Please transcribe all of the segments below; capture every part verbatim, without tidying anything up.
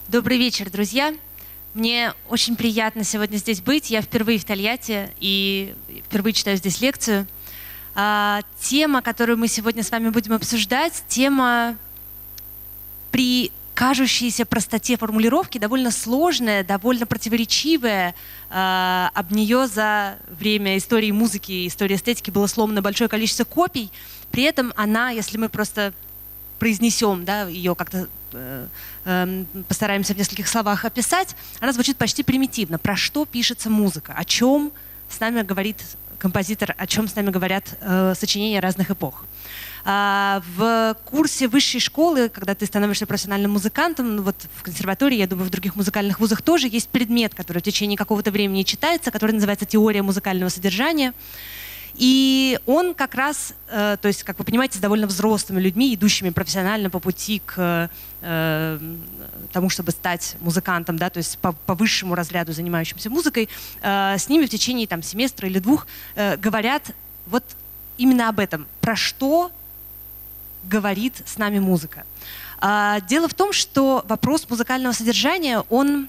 Добрый вечер, друзья. Мне очень приятно сегодня здесь быть. Я впервые в Тольятти и впервые читаю здесь лекцию. А, тема, которую мы сегодня с вами будем обсуждать, тема при кажущейся простоте формулировки довольно сложная, довольно противоречивая. А, об нее за время истории музыки и истории эстетики было сломано большое количество копий. При этом она, если мы просто произнесем, да, ее как-то э, э, постараемся в нескольких словах описать, она звучит почти примитивно. Про что пишется музыка? О чем с нами говорит композитор, о чем с нами говорят э, сочинения разных эпох. А в курсе высшей школы, когда ты становишься профессиональным музыкантом, ну вот в консерватории, я думаю, в других музыкальных вузах тоже есть предмет, который в течение какого-то времени читается, который называется «Теория музыкального содержания». И он как раз, э, то есть, как вы понимаете, с довольно взрослыми людьми, идущими профессионально по пути к э, тому, чтобы стать музыкантом, да, то есть по, по высшему разряду занимающимся музыкой, э, с ними в течение там, семестра или двух э, говорят вот именно об этом, про что говорит с нами музыка. Э, дело в том, что вопрос музыкального содержания, он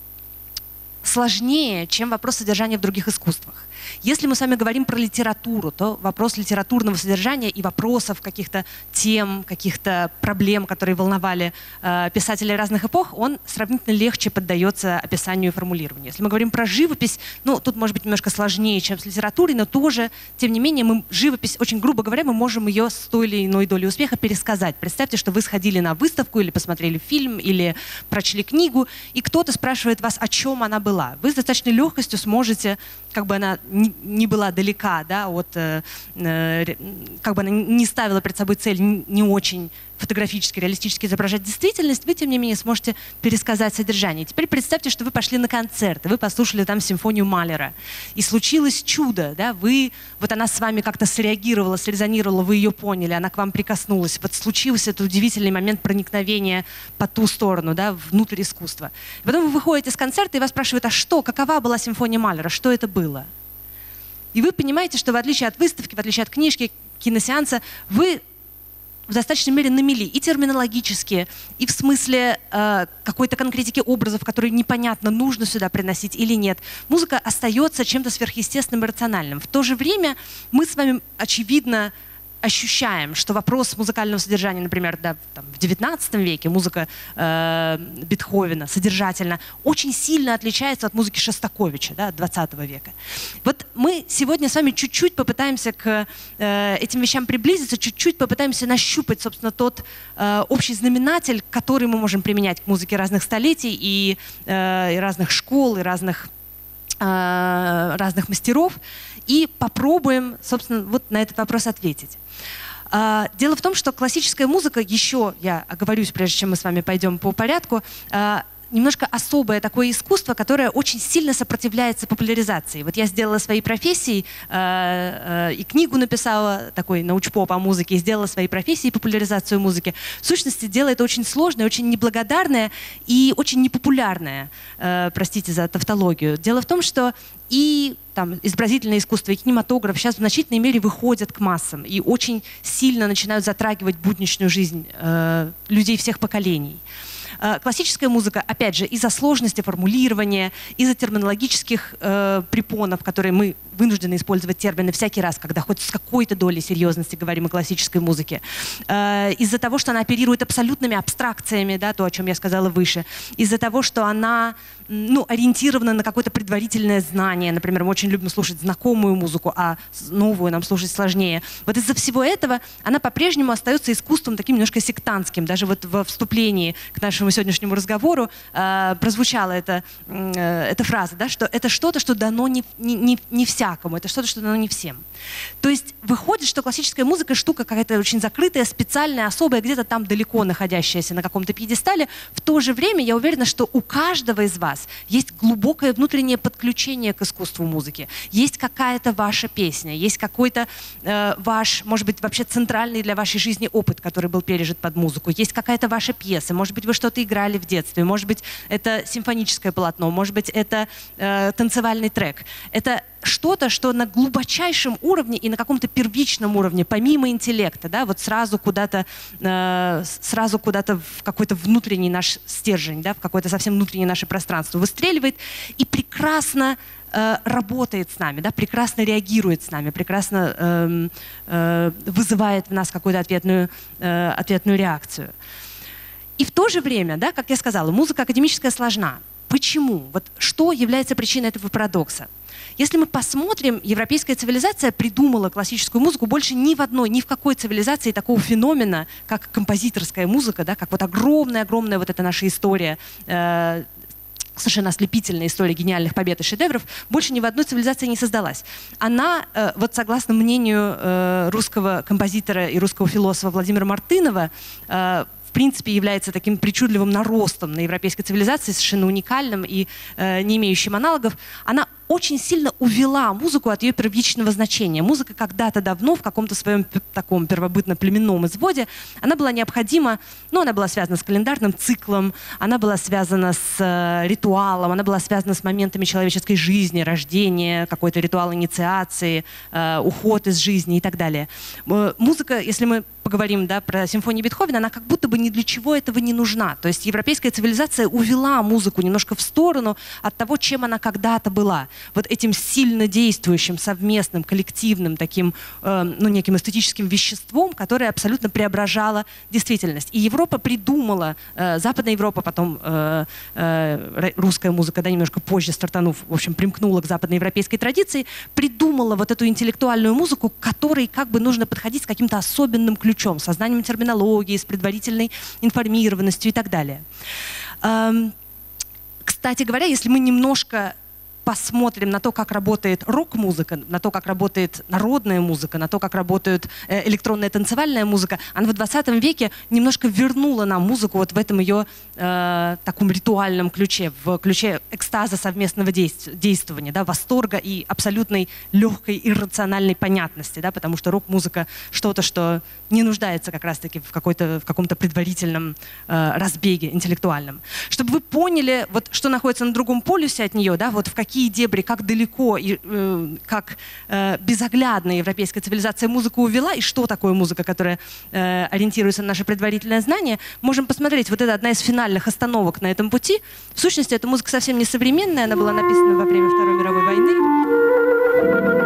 сложнее, чем вопрос содержания в других искусствах. Если мы с вами говорим про литературу, то вопрос литературного содержания и вопросов каких-то тем, каких-то проблем, которые волновали э, писателей разных эпох, он сравнительно легче поддается описанию и формулированию. Если мы говорим про живопись, ну, тут может быть немножко сложнее, чем с литературой, но тоже, тем не менее, мы живопись, очень грубо говоря, мы можем ее с той или иной долей успеха пересказать. Представьте, что вы сходили на выставку или посмотрели фильм, или прочли книгу, и кто-то спрашивает вас, о чем она была. Вы с достаточной легкостью сможете, как бы она не, не была далека, да, от, э, э, как бы она не ставила перед собой цель не, не очень фотографически, реалистически изображать действительность, вы, тем не менее, сможете пересказать содержание. Теперь представьте, что вы пошли на концерт, и вы послушали там симфонию Малера, и случилось чудо, да, вы, вот она с вами как-то среагировала, срезонировала, вы ее поняли, она к вам прикоснулась, вот случился этот удивительный момент проникновения по ту сторону, да, внутрь искусства. И потом вы выходите с концерта, и вас спрашивают, а что, какова была симфония Малера, что это было? И вы понимаете, что в отличие от выставки, в отличие от книжки, киносеанса, вы в достаточной мере на мели и терминологически, и в смысле э, какой-то конкретики образов, которые непонятно, нужно сюда приносить или нет. Музыка остается чем-то сверхъестественным и рациональным. В то же время мы с вами, очевидно, ощущаем, что вопрос музыкального содержания, например, да, там, в девятнадцатом веке музыка э, Бетховена содержательно очень сильно отличается от музыки Шостаковича, да, двадцатого века. Вот мы сегодня с вами чуть-чуть попытаемся к э, этим вещам приблизиться, чуть-чуть попытаемся нащупать, собственно, тот э, общий знаменатель, который мы можем применять к музыке разных столетий и, э, и разных школ, и разных, э, разных мастеров, и попробуем, собственно, вот на этот вопрос ответить. Дело в том, что классическая музыка, еще я оговорюсь, прежде чем мы с вами пойдем по порядку, немножко особое такое искусство, которое очень сильно сопротивляется популяризации. Вот я сделала своей профессией э, э, и книгу написала, такой научпоп о музыке, и сделала своей профессией популяризацию музыки. В сущности, дело это очень сложное, очень неблагодарное и очень непопулярное, э, простите за тавтологию. Дело в том, что и там, изобразительное искусство, и кинематограф сейчас в значительной мере выходят к массам и очень сильно начинают затрагивать будничную жизнь э, людей всех поколений. Классическая музыка, опять же, из-за сложности формулирования, из-за терминологических э, препонов, которые мы вынуждены использовать термины всякий раз, когда хоть с какой-то долей серьезности говорим о классической музыке, э, из-за того, что она оперирует абсолютными абстракциями, да, то, о чем я сказала выше, из-за того, что она ну, ориентирована на какое-то предварительное знание, например, мы очень любим слушать знакомую музыку, а новую нам слушать сложнее. Вот из-за всего этого она по-прежнему остается искусством таким немножко сектантским. Даже вот во вступлении к нашему сегодняшнему разговору э, прозвучала эта, э, эта фраза, да, что это что-то, что дано не, не, не всякому, это что-то, что дано не всем. То есть выходит, что классическая музыка штука какая-то очень закрытая, специальная, особая, где-то там далеко находящаяся на каком-то пьедестале. В то же время я уверена, что у каждого из вас есть глубокое внутреннее подключение к искусству музыки. Есть какая-то ваша песня, есть какой-то э, ваш, может быть, вообще центральный для вашей жизни опыт, который был пережит под музыку. Есть какая-то ваша пьеса, может быть, вы что-то играли в детстве, может быть, это симфоническое полотно, может быть, это э, танцевальный трек. Это что-то, что на глубочайшем уровне и на каком-то первичном уровне, помимо интеллекта, да, вот сразу куда-то, э, сразу куда-то в какой-то внутренний наш стержень, да, в какое-то совсем внутреннее наше пространство выстреливает и прекрасно э, работает с нами, да, прекрасно реагирует с нами, прекрасно э, э, вызывает в нас какую-то ответную, э, ответную реакцию. И в то же время, да, как я сказала, музыка академическая сложна. Почему? Вот что является причиной этого парадокса? Если мы посмотрим, европейская цивилизация придумала классическую музыку больше ни в одной, ни в какой цивилизации такого феномена, как композиторская музыка, да, как вот огромная-огромная вот эта наша история, э, совершенно ослепительная история гениальных побед и шедевров, больше ни в одной цивилизации не создалась. Она, э, вот согласно мнению э, русского композитора и русского философа Владимира Мартынова, э, в принципе, является таким причудливым наростом на европейской цивилизации, совершенно уникальным и э, не имеющим аналогов. Она очень сильно увела музыку от ее первичного значения. Музыка когда-то давно в каком-то своем таком первобытно-племенном изводе, она была необходима, ну, она была связана с календарным циклом, она была связана с э, ритуалом, она была связана с моментами человеческой жизни, рождения, какой-то ритуал инициации, э, уход из жизни и так далее. Э, музыка, если мы поговорим, да, про симфонию Бетховена, она как будто бы ни для чего этого не нужна. То есть европейская цивилизация увела музыку немножко в сторону от того, чем она когда-то была. Вот этим сильно действующим, совместным, коллективным, таким, э, ну, неким эстетическим веществом, которое абсолютно преображало действительность. И Европа придумала, э, Западная Европа, потом э, э, русская музыка, да, немножко позже стартанув, в общем, примкнула к западноевропейской традиции, придумала вот эту интеллектуальную музыку, к которой как бы нужно подходить с каким-то особенным ключом, со знанием терминологии, с предварительной информированностью и так далее. Эм, кстати говоря, если мы немножко посмотрим на то, как работает рок-музыка, на то, как работает народная музыка, на то, как работает э, электронная танцевальная музыка, она в двадцатом веке немножко вернула нам музыку вот в этом ее э, таком ритуальном ключе, в ключе экстаза совместного действ действования, да, восторга и абсолютной легкой иррациональной понятности, да, потому что рок-музыка что-то, что не нуждается как раз-таки в, какой-то, в каком-то предварительном э, разбеге интеллектуальном. Чтобы вы поняли, вот, что находится на другом полюсе от нее, да, вот в какие дебри, как далеко и э, как э, безоглядно европейская цивилизация музыку увела, и что такое музыка, которая э, ориентируется на наше предварительное знание, можем посмотреть. Вот это одна из финальных остановок на этом пути. В сущности, эта музыка совсем не современная, она была написана во время Второй мировой войны.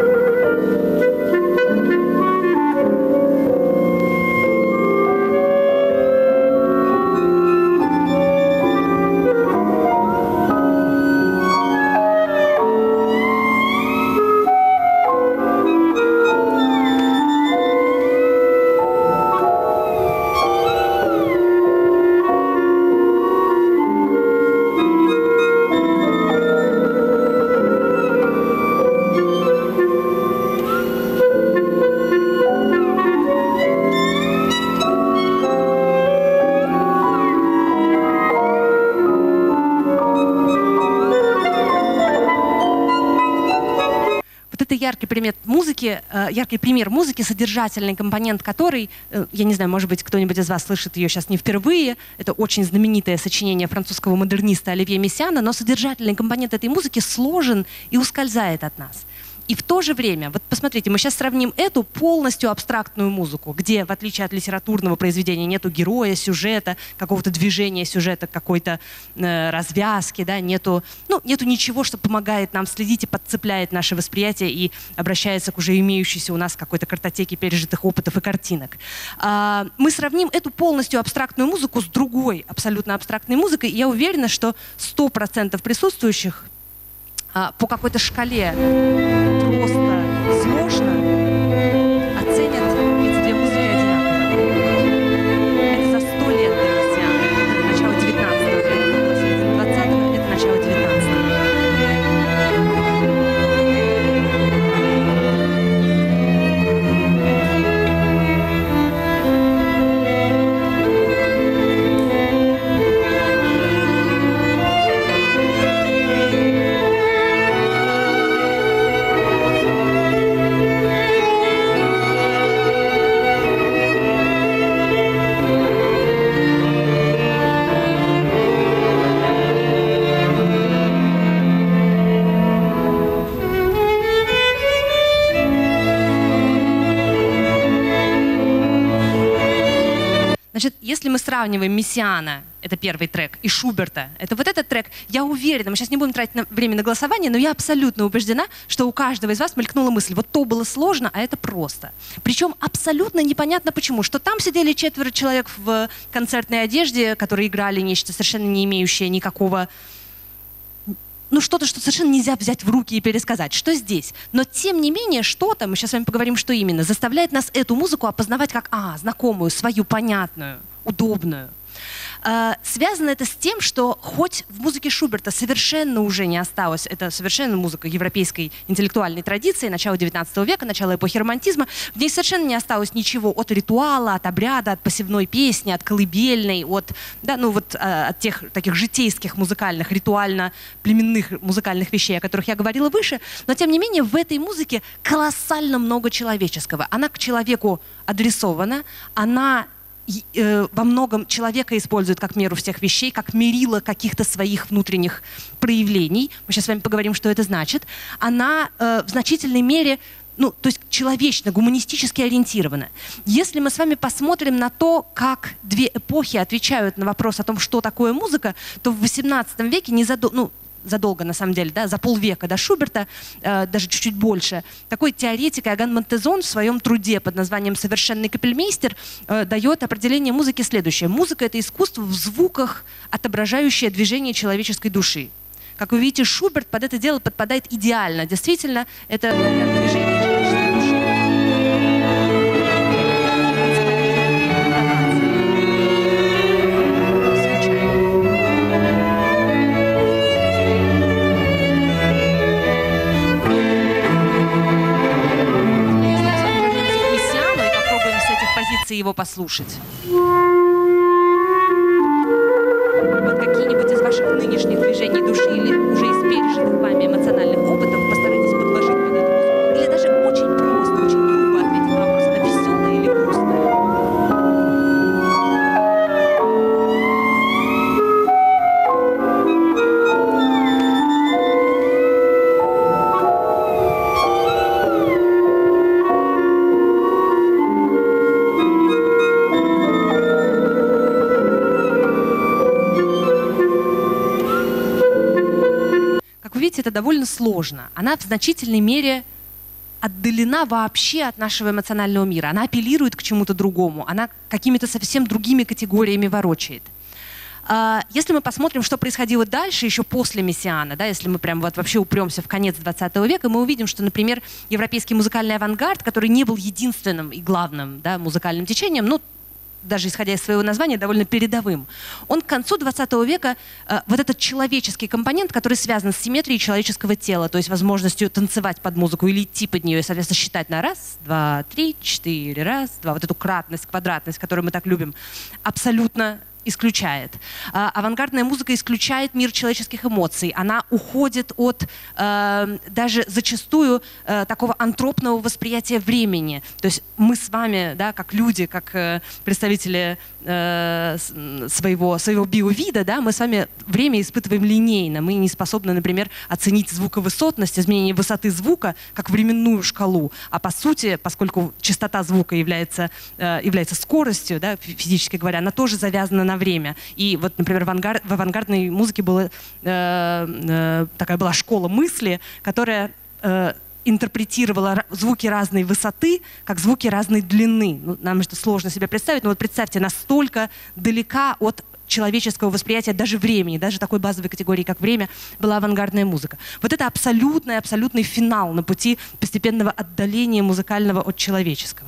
Яркий пример музыки, яркий пример музыки, содержательный компонент которой, я не знаю, может быть, кто-нибудь из вас слышит ее сейчас не впервые, это очень знаменитое сочинение французского модерниста Оливье Мессиана, но содержательный компонент этой музыки сложен и ускользает от нас. И в то же время, вот посмотрите, мы сейчас сравним эту полностью абстрактную музыку, где, в отличие от литературного произведения, нету героя, сюжета, какого-то движения сюжета, какой-то э, развязки, да, нету, ну, нету ничего, что помогает нам следить и подцепляет наше восприятие и обращается к уже имеющейся у нас какой-то картотеке пережитых опытов и картинок. А, мы сравним эту полностью абстрактную музыку с другой абсолютно абстрактной музыкой, и я уверена, что сто процентов присутствующих по какой-то шкале просто сложно оценят эти две музыки одинаково. Это за сто лет до Мессиана, это начало девятнадцатого века, середина двадцатого, это начало девятнадцатого. Значит, если мы сравниваем Мессиана, это первый трек, и Шуберта, это вот этот трек, я уверена, мы сейчас не будем тратить на, время на голосование, но я абсолютно убеждена, что у каждого из вас мелькнула мысль, вот то было сложно, а это просто. Причем абсолютно непонятно почему, что там сидели четверо человек в концертной одежде, которые играли нечто совершенно не имеющее никакого... ну, что-то, что совершенно нельзя взять в руки и пересказать. Что здесь? Но, тем не менее, что-то, мы сейчас с вами поговорим, что именно, заставляет нас эту музыку опознавать как, а, знакомую, свою, понятную, удобную. Uh, связано это с тем, что хоть в музыке Шуберта совершенно уже не осталось, это совершенно музыка европейской интеллектуальной традиции, начала девятнадцатого века, начала эпохи романтизма, в ней совершенно не осталось ничего от ритуала, от обряда, от посевной песни, от колыбельной, от, да, ну, вот, uh, от тех таких житейских музыкальных, ритуально-племенных музыкальных вещей, о которых я говорила выше, но тем не менее в этой музыке колоссально много человеческого. Она к человеку адресована, она во многом человека использует как меру всех вещей, как мерило каких-то своих внутренних проявлений. Мы сейчас с вами поговорим, что это значит. Она э, в значительной мере, ну, то есть человечно, гуманистически ориентирована. Если мы с вами посмотрим на то, как две эпохи отвечают на вопрос о том, что такое музыка, то в восемнадцатом веке незадолго, ну, задолго, на самом деле, да, за полвека до Шуберта, э, даже чуть-чуть больше, такой теоретик Иоганн Монтезон в своем труде под названием «Совершенный капельмейстер» э, дает определение музыки следующее. Музыка — это искусство в звуках, отображающее движение человеческой души. Как вы видите, Шуберт под это дело подпадает идеально. Действительно, это движение человеческой души. Его послушать. Вот какие-нибудь из ваших нынешних движений души или уже из пережитых вами эмоциональных опытов постарайтесь подложить под эту музыку. Или даже очень просто, очень грубо ответить на вопрос, она веселая или грустная. Это довольно сложно. Она в значительной мере отдалена вообще от нашего эмоционального мира. Она апеллирует к чему-то другому. Она какими-то совсем другими категориями ворочает. Если мы посмотрим, что происходило дальше, еще после Мессиана, да, если мы прям вот вообще упремся в конец двадцатого века, мы увидим, что, например, европейский музыкальный авангард, который не был единственным и главным, да, музыкальным течением, ну, даже исходя из своего названия, довольно передовым. Он к концу двадцатого века, э, вот этот человеческий компонент, который связан с симметрией человеческого тела, то есть возможностью танцевать под музыку или идти под нее и, соответственно, считать на раз, два, три, четыре, раз, два, вот эту кратность, квадратность, которую мы так любим, абсолютно исключает. А, авангардная музыка исключает мир человеческих эмоций. Она уходит от э, даже зачастую э, такого антропного восприятия времени. То есть мы с вами, да, как люди, как э, представители э, своего, своего биовида, да, мы с вами время испытываем линейно. Мы не способны, например, оценить звуковысотность, изменение высоты звука как временную шкалу. А по сути, поскольку частота звука является, э, является скоростью, да, физически говоря, она тоже завязана на время. И вот, например, в, авангард, в авангардной музыке была, э, э, такая была школа мысли, которая э, интерпретировала звуки разной высоты, как звуки разной длины. Ну, нам это сложно себе представить, но вот представьте, настолько далека от человеческого восприятия даже времени, даже такой базовой категории, как время, была авангардная музыка. Вот это абсолютный, абсолютный финал на пути постепенного отдаления музыкального от человеческого.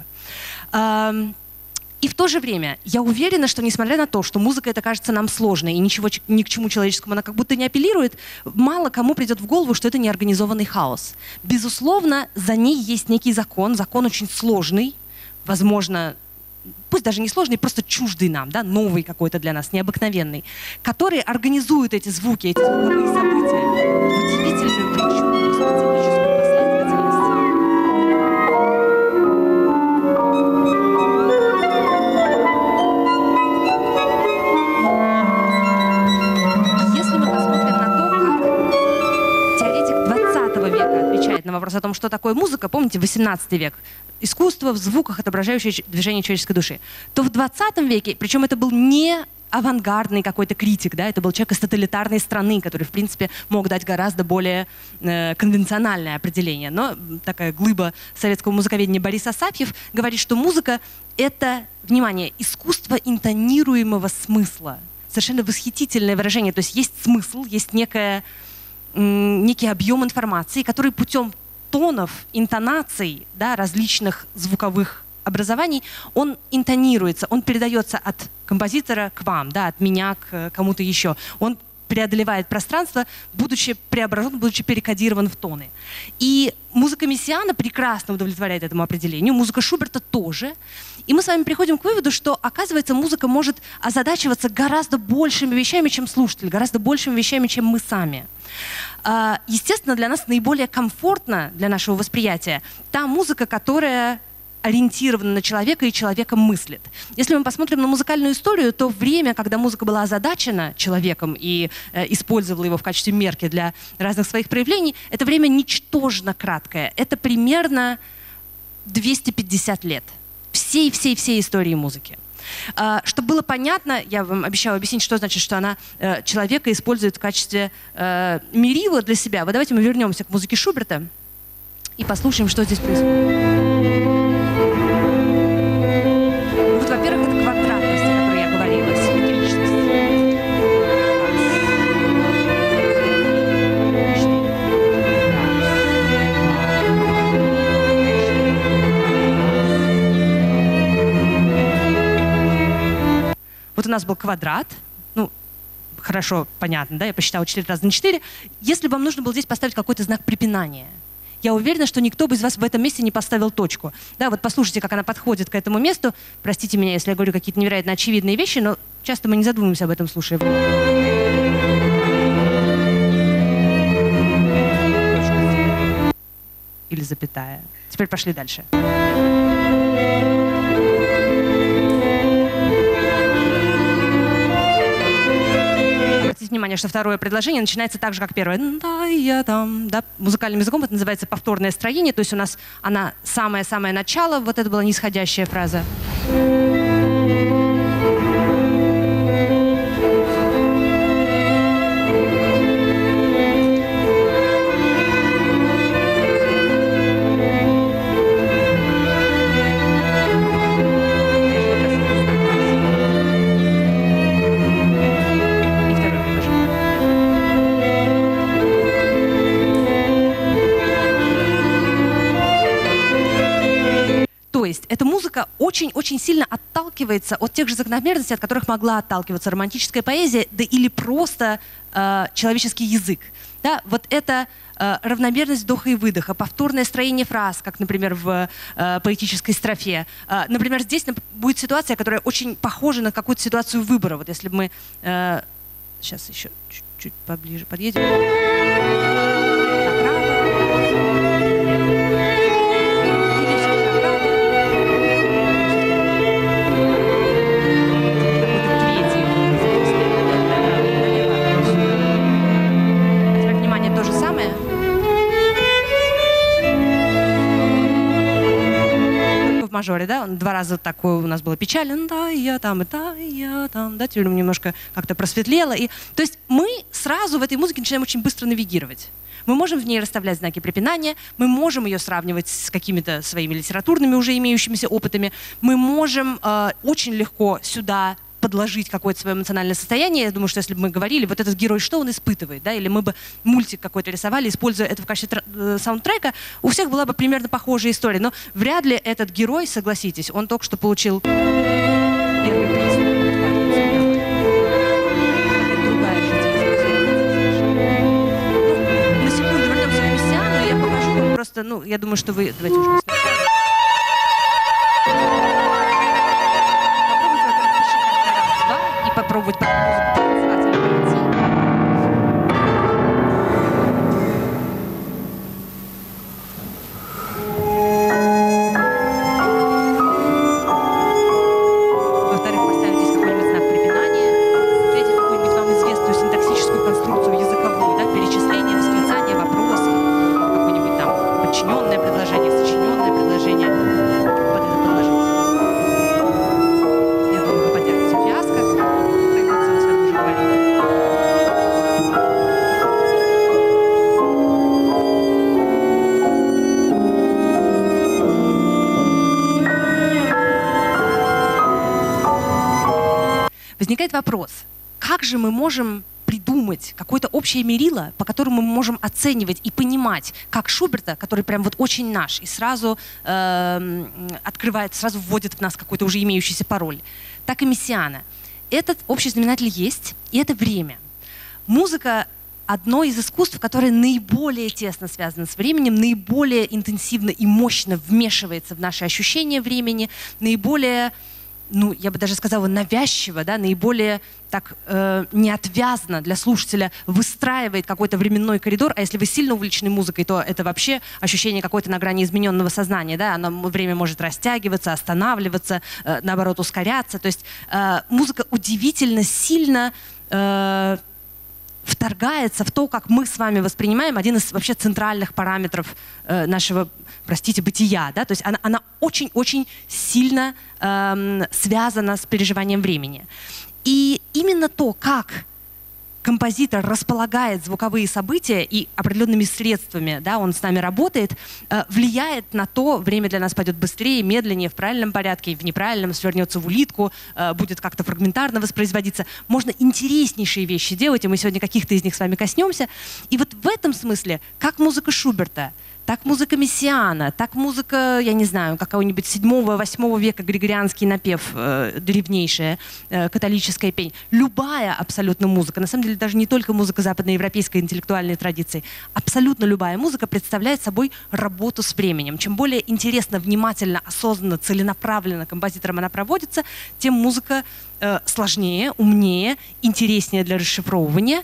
И в то же время я уверена, что несмотря на то, что музыка это кажется нам сложной и ничего, ни к чему человеческому она как будто не апеллирует, мало кому придет в голову, что это неорганизованный хаос. Безусловно, за ней есть некий закон, закон очень сложный, возможно, пусть даже не сложный, просто чуждый нам, да, новый какой-то для нас, необыкновенный, который организует эти звуки, эти звуковые события в удивительную, причудную, специфическую последовательность. Если мы посмотрим на то, как теоретик двадцатого века отвечает на вопрос о том, что такое музыка, помните, восемнадцатый век, искусство в звуках, отображающее движение человеческой души, то в двадцатом веке, причем это был не авангардный какой-то критик, да, это был человек из тоталитарной страны, который, в принципе, мог дать гораздо более э, конвенциональное определение. Но такая глыба советского музыковедения Борис Асафьев говорит, что музыка — это, внимание, искусство интонируемого смысла. Совершенно восхитительное выражение. То есть есть смысл, есть некая, м, некий объем информации, который путем тонов, интонаций, да, различных звуковых образований, он интонируется, он передается от композитора к вам, да, от меня к кому-то еще. Он преодолевает пространство, будучи преображен, будучи перекодирован в тоны. И музыка Мессиана прекрасно удовлетворяет этому определению, музыка Шуберта тоже. И мы с вами приходим к выводу, что, оказывается, музыка может озадачиваться гораздо большими вещами, чем слушатель, гораздо большими вещами, чем мы сами. Естественно, для нас наиболее комфортна для нашего восприятия та музыка, которая ориентирована на человека и человеком мыслит. Если мы посмотрим на музыкальную историю, то время, когда музыка была озадачена человеком и э, использовала его в качестве мерки для разных своих проявлений, это время ничтожно краткое. Это примерно двести пятьдесят лет всей-всей-всей истории музыки. Uh, чтобы было понятно, я вам обещала объяснить, что значит, что она uh, человека использует в качестве uh, мерила для себя. Вот давайте мы вернемся к музыке Шуберта и послушаем, что здесь происходит. Вот, во-первых, это квадратность, о которой я говорила, симметричность. Вот у нас был квадрат, ну, хорошо, понятно, да, я посчитала четыре раза на четыре. Если бы вам нужно было здесь поставить какой-то знак препинания, я уверена, что никто бы из вас в этом месте не поставил точку. Да, вот послушайте, как она подходит к этому месту. Простите меня, если я говорю какие-то невероятно очевидные вещи, но часто мы не задумываемся об этом, слушая. Или запятая. Теперь пошли дальше. Обратите внимание, что второе предложение начинается так же, как первое. Да, я там, да, музыкальным языком это называется повторное строение, то есть у нас она самое-самое начало, вот это была нисходящая фраза. То есть эта музыка очень-очень сильно отталкивается от тех же закономерностей, от которых могла отталкиваться романтическая поэзия, да или просто э, человеческий язык. Да, вот это э, равномерность вдоха и выдоха, повторное строение фраз, как, например, в э, поэтической строфе. Э, например, здесь будет ситуация, которая очень похожа на какую-то ситуацию выбора. Вот если бы мы... Э, сейчас еще чуть-чуть поближе подъедем. Мажоре, да, он два раза такое у нас было печально, да, я там, и да, я там, да, теперь немножко как-то просветлело. И, то есть мы сразу в этой музыке начинаем очень быстро навигировать. Мы можем в ней расставлять знаки препинания, мы можем ее сравнивать с какими-то своими литературными уже имеющимися опытами, мы можем э, очень легко сюда подложить какое-то свое эмоциональное состояние. Я думаю, что если бы мы говорили, вот этот герой, что он испытывает, да, или мы бы мультик какой-то рисовали, используя это в качестве э, саундтрека, у всех была бы примерно похожая история. Но вряд ли этот герой, согласитесь, он только что получил первый приз. Это другая житейская. Ну, на секунду вернемся к Мессиану, я покажу вам просто, ну, я думаю, что вы... Давайте уже не сначала. Попробовать во-вторых, поставить здесь какой-нибудь знак препинания. В-третьих, какую-нибудь вам известную синтаксическую конструкцию языковую, да, перечисление, восклицание, вопрос, какой-нибудь там подчиненный. возникает вопрос, как же мы можем придумать какое-то общее мерило, по которому мы можем оценивать и понимать, как Шуберта, который прям вот очень наш, и сразу э, открывает, сразу вводит в нас какой-то уже имеющийся пароль, так и Мессиана. Этот общий знаменатель есть, и это время. Музыка — одно из искусств, которое наиболее тесно связано с временем, наиболее интенсивно и мощно вмешивается в наши ощущения времени, наиболее, ну, я бы даже сказала, навязчиво, да, наиболее так э, неотвязно для слушателя выстраивает какой-то временной коридор, а если вы сильно увлечены музыкой, то это вообще ощущение какой-то на грани измененного сознания, да, оно, время может растягиваться, останавливаться, э, наоборот, ускоряться, то есть э, музыка удивительно сильно э, вторгается в то, как мы с вами воспринимаем один из вообще центральных параметров э, нашего, простите, бытия. Да? То есть она, она очень-очень сильно э, связана с переживанием времени. И именно то, как композитор располагает звуковые события и определенными средствами, да, он с нами работает, э, влияет на то, время для нас пойдет быстрее, медленнее, в правильном порядке, в неправильном, свернется в улитку, э, будет как-то фрагментарно воспроизводиться. Можно интереснейшие вещи делать, и мы сегодня каких-то из них с вами коснемся. И вот в этом смысле, как музыка Шуберта, так музыка Мессиана, так музыка, я не знаю, какого-нибудь седьмого-восьмого века григорианский напев, э, древнейшая э, католическая пень. Любая абсолютно музыка, на самом деле даже не только музыка западноевропейской интеллектуальной традиции, абсолютно любая музыка представляет собой работу с временем. Чем более интересно, внимательно, осознанно, целенаправленно композитором она проводится, тем музыка э, сложнее, умнее, интереснее для расшифровывания.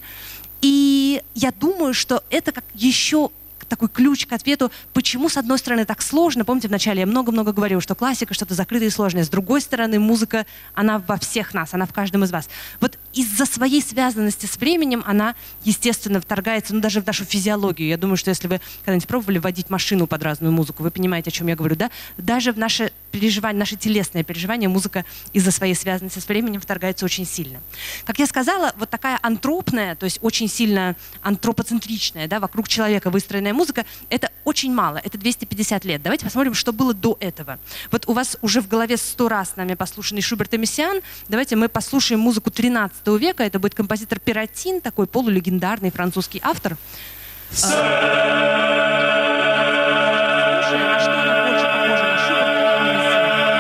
И я думаю, что это как еще такой ключ к ответу, почему, с одной стороны, так сложно. Помните, вначале я много-много говорила, что классика что-то закрытое и сложное. С другой стороны, музыка, она во всех нас, она в каждом из вас. Вот из-за своей связанности с временем она, естественно, вторгается, ну, даже в нашу физиологию. Я думаю, что если вы когда-нибудь пробовали водить машину под разную музыку, вы понимаете, о чем я говорю, да? Даже в наше переживание, наше телесное переживание музыка из-за своей связанности с временем вторгается очень сильно. Как я сказала, вот такая антропная, то есть очень сильно антропоцентричная, да, вокруг человека выстроенная музыка, это очень мало, это двести пятьдесят лет. Давайте посмотрим, что было до этого. Вот у вас уже в голове сто раз нами послушанный Шуберт и Мессиан. Давайте мы послушаем музыку тринадцатого века. Это будет композитор Перотин, такой полулегендарный французский автор. Слушаем, на что она больше похожа на Шуберта и на Мессиана.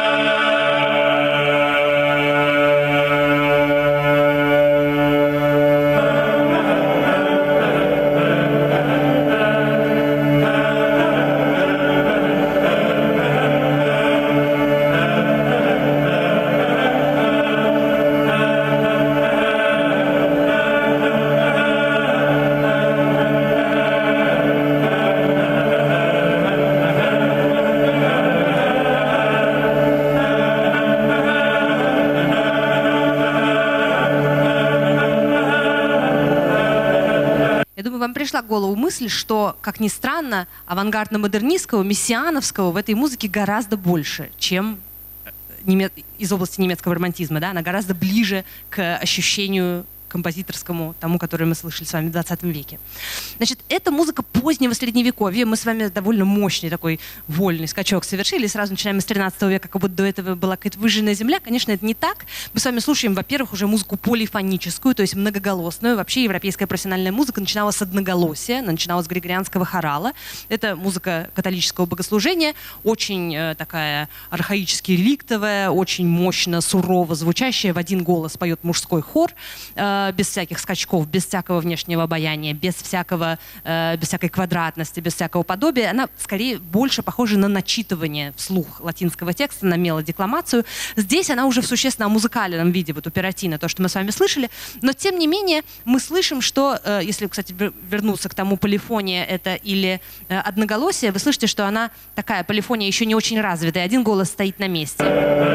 Вам пришла в голову мысль, что, как ни странно, авангардно-модернистского, мессиановского в этой музыке гораздо больше, чем из области немецкого романтизма. Да? Она гораздо ближе к ощущению композиторскому, тому, который мы слышали с вами в двадцатом веке. Значит, это музыка позднего Средневековья. Мы с вами довольно мощный такой вольный скачок совершили. Сразу начинаем с тринадцатого века, как будто до этого была какая-то выжженная земля. Конечно, это не так. Мы с вами слушаем, во-первых, уже музыку полифоническую, то есть многоголосную. Вообще европейская профессиональная музыка начинала с одноголосия, начинала с григорианского хорала. Это музыка католического богослужения, очень э, такая архаически реликтовая, очень мощно, сурово звучащая. В один голос поет мужской хор, э, без всяких скачков, без всякого внешнего обаяния, без всякого, э, без всякой квадратности, без всякого подобия. Она скорее больше похожа на начитывание вслух латинского текста, на мелодекламацию. Здесь она уже в существенно музыкальном виде, вот у Перотина, то, что мы с вами слышали. Но тем не менее мы слышим, что, э, если, кстати, вернуться к тому, полифония это или э, одноголосие, вы слышите, что она такая полифония еще не очень развитая. Один голос стоит на месте.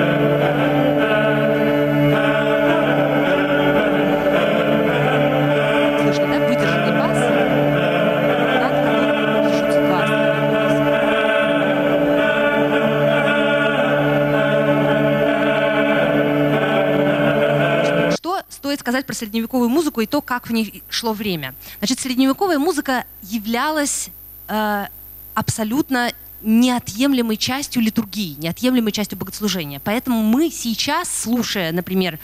Стоит сказать про средневековую музыку и то, как в ней шло время. Значит, средневековая музыка являлась э, абсолютно неотъемлемой частью литургии, неотъемлемой частью богослужения. Поэтому мы сейчас, слушая, например,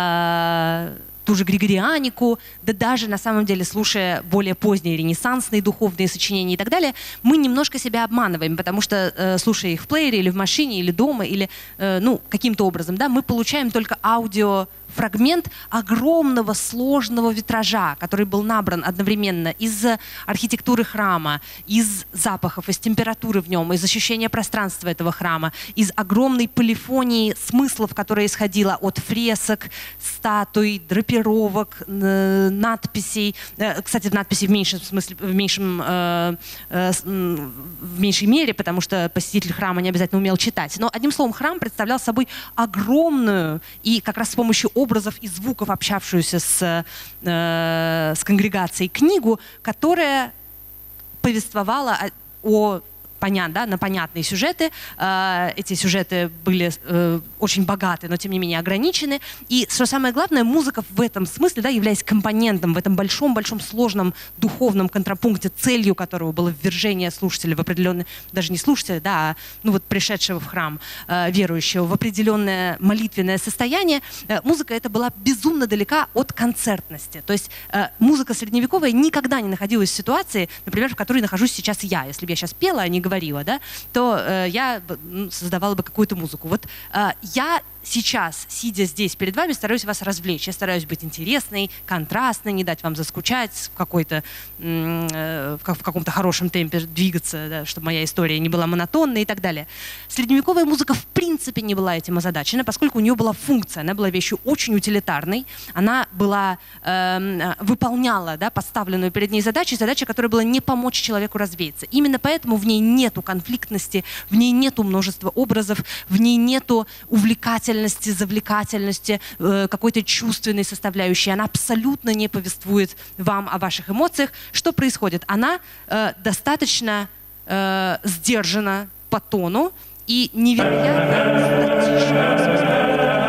э, ту же Григорианику, да даже на самом деле слушая более поздние ренессансные духовные сочинения и так далее, мы немножко себя обманываем, потому что, э, слушая их в плеере или в машине, или дома, или э, ну, каким-то образом, да, мы получаем только аудио фрагмент огромного сложного витража, который был набран одновременно из архитектуры храма, из запахов, из температуры в нем, из ощущения пространства этого храма, из огромной полифонии смыслов, которая исходила от фресок, статуй, драпировок, надписей. Кстати, надписи в меньшем смысле, в меньшем, э, э, в меньшей мере, потому что посетитель храма не обязательно умел читать. Но, одним словом, храм представлял собой огромную и как раз с помощью образов и звуков, общавшуюся с, э, с конгрегацией книгу, которая повествовала о, о понят, да, на понятные сюжеты. Э, эти сюжеты были э, очень богаты, но тем не менее ограничены. И, что самое главное, музыка в этом смысле, да, являясь компонентом в этом большом-большом сложном духовном контрапункте, целью которого было ввержение слушателя в определенный, даже не слушателя, да, а ну, вот, пришедшего в храм э, верующего в определенное молитвенное состояние, э, музыка эта была безумно далека от концертности. То есть э, музыка средневековая никогда не находилась в ситуации, например, в которой нахожусь сейчас я. Если бы я сейчас пела, а не говорила, да, то э, я ну, создавала бы какую-то музыку. Вот э, я сейчас, сидя здесь перед вами, стараюсь вас развлечь. Я стараюсь быть интересной, контрастной, не дать вам заскучать, в, какой-то, э, в, в каком-то хорошем темпе двигаться, да, чтобы моя история не была монотонной и так далее. Средневековая музыка в принципе не была этим озадачена, поскольку у нее была функция, она была вещью очень утилитарной, она была, э, выполняла, да, поставленную перед ней задачу, задача, которая была не помочь человеку развеяться. Именно поэтому в ней нету конфликтности, в ней нету множества образов, в ней нету увлекательности, завлекательности, э, какой-то чувственной составляющей. Она абсолютно не повествует вам о ваших эмоциях. Что происходит? Она э, достаточно э, сдержана по тону и невероятно статична.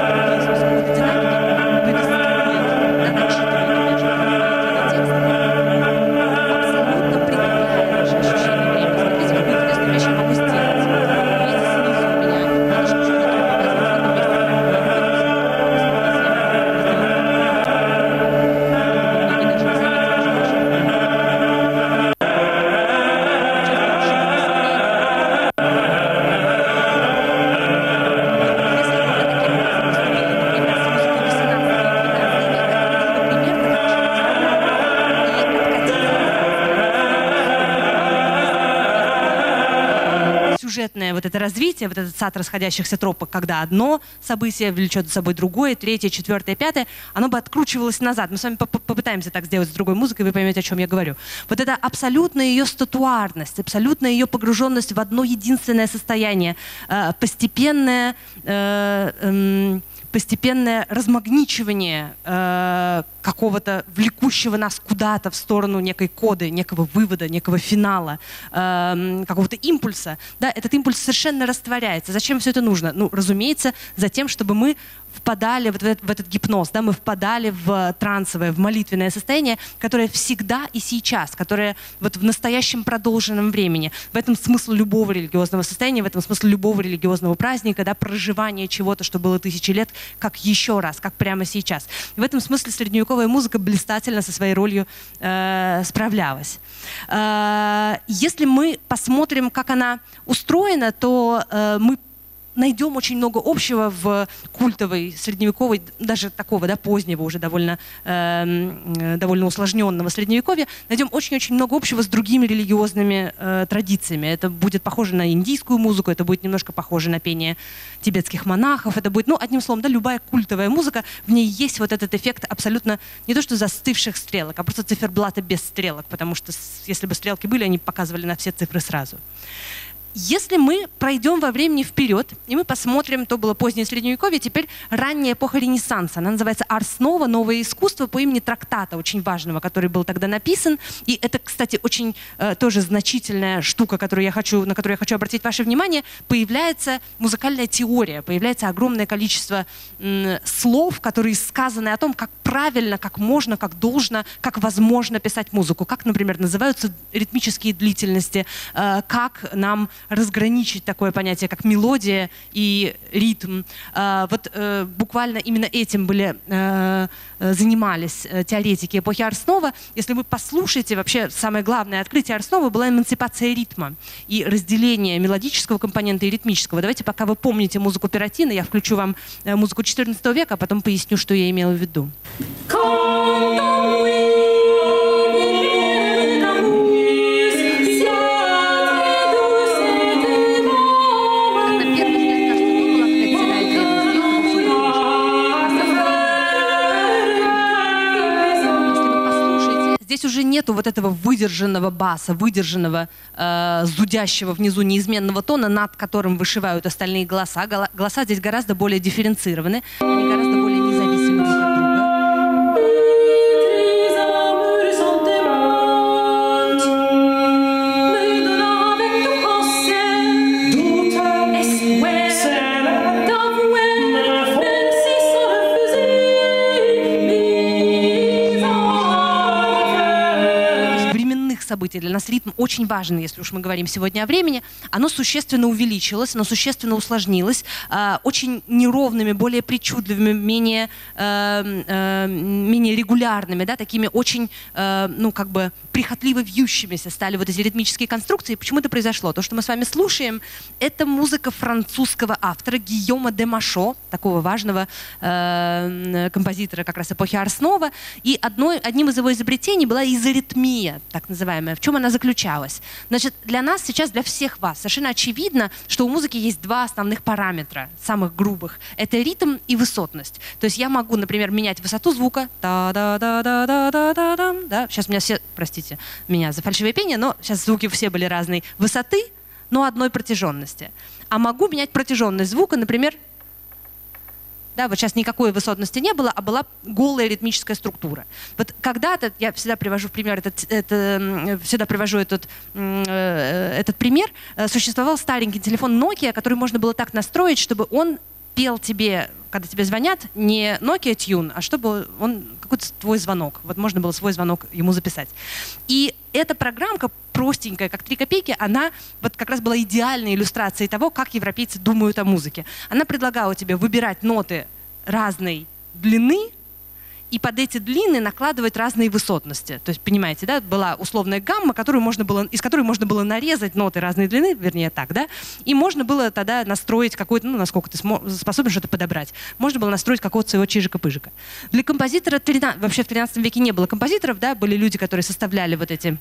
Сюжетное вот это развитие, вот этот сад расходящихся тропок, когда одно событие влечет за собой другое, третье, четвертое, пятое, оно бы откручивалось назад. Мы с вами попытаемся так сделать с другой музыкой, вы поймете, о чем я говорю. Вот это абсолютная ее статуарность, абсолютная ее погруженность в одно единственное состояние, постепенное, постепенное размагничивание э, какого-то влекущего нас куда-то в сторону некой коды, некого вывода, некого финала, э, какого-то импульса. Да, этот импульс совершенно растворяется. Зачем все это нужно? Ну, разумеется, за тем, чтобы мы впадали вот в, этот, в этот гипноз, да, мы впадали в трансовое, в молитвенное состояние, которое всегда и сейчас, которое вот в настоящем продолженном времени. В этом смысл любого религиозного состояния, в этом смысл любого религиозного праздника, да, проживание чего-то, что было тысячи лет, как еще раз, как прямо сейчас. И в этом смысле средневековая музыка блистательно со своей ролью э, справлялась. Э, если мы посмотрим, как она устроена, то э, мы найдем очень много общего в культовой, средневековой, даже такого, да, позднего, уже довольно, э, довольно усложненного средневековья, найдем очень-очень много общего с другими религиозными э, традициями. Это будет похоже на индийскую музыку, это будет немножко похоже на пение тибетских монахов, это будет, ну, одним словом, да, любая культовая музыка, в ней есть вот этот эффект абсолютно не то что застывших стрелок, а просто циферблата без стрелок, потому что если бы стрелки были, они показывали на все цифры сразу. Если мы пройдем во времени вперед, и мы посмотрим, то было позднее Средневековье, теперь ранняя эпоха Ренессанса. Она называется «Арс нова», «Новое искусство», по имени трактата, очень важного, который был тогда написан. И это, кстати, очень э, тоже значительная штука, которую я хочу, на которую я хочу обратить ваше внимание. Появляется музыкальная теория, появляется огромное количество м, слов, которые сказаны о том, как правильно, как можно, как должно, как возможно писать музыку, как, например, называются ритмические длительности, э, как нам разграничить такое понятие, как мелодия и ритм. Э, вот э, буквально именно этим были, э, занимались теоретики эпохи Арснова. Если вы послушаете, вообще самое главное открытие Арснова была эмансипация ритма и разделение мелодического компонента и ритмического. Давайте, пока вы помните музыку Перотина, я включу вам музыку четырнадцатого века, а потом поясню, что я имела в виду. Здесь уже нету вот этого выдержанного баса, выдержанного, э, зудящего внизу неизменного тона, над которым вышивают остальные голоса. Голоса здесь гораздо более дифференцированы, они гораздо более независимы друг от друга. Событие. Для нас ритм очень важен, если уж мы говорим сегодня о времени. Оно существенно увеличилось, оно существенно усложнилось, э, очень неровными, более причудливыми, менее, э, э, менее регулярными, да, такими очень, э, ну, как бы прихотливо вьющимися стали вот эти ритмические конструкции. Почему это произошло? То, что мы с вами слушаем, это музыка французского автора Гийома де Машо, такого важного э, композитора как раз эпохи Арснова. И одной, одним из его изобретений была изоритмия, так называемая. В чем она заключалась? Значит, для нас сейчас, для всех вас, совершенно очевидно, что у музыки есть два основных параметра, самых грубых. Это ритм и высотность. То есть я могу, например, менять высоту звука. Да-да-да-да-да-да-да. Да? Сейчас меня все, простите меня за фальшивое пение, но сейчас звуки все были разной высоты, но одной протяженности. А могу менять протяженность звука, например, да, вот сейчас никакой высотности не было, а была голая ритмическая структура. Вот когда-то, я всегда привожу в пример, этот, это, всегда привожу этот, этот пример, существовал старенький телефон Nokia, который можно было так настроить, чтобы он пел тебе, когда тебе звонят, не Nokia Tune, а чтобы он какой-то твой звонок. Вот можно было свой звонок ему записать. И эта программка, простенькая, как три копейки, она вот как раз была идеальной иллюстрацией того, как европейцы думают о музыке. Она предлагала тебе выбирать ноты разной длины и под эти длины накладывать разные высотности. То есть, понимаете, да, была условная гамма, которую можно было, из которой можно было нарезать ноты разной длины, вернее так, да, и можно было тогда настроить какой-то, ну, насколько ты способен что-то подобрать, можно было настроить какого-то своего чижика-пыжика. Для композитора, вообще в тринадцатом веке не было композиторов, да, были люди, которые составляли вот эти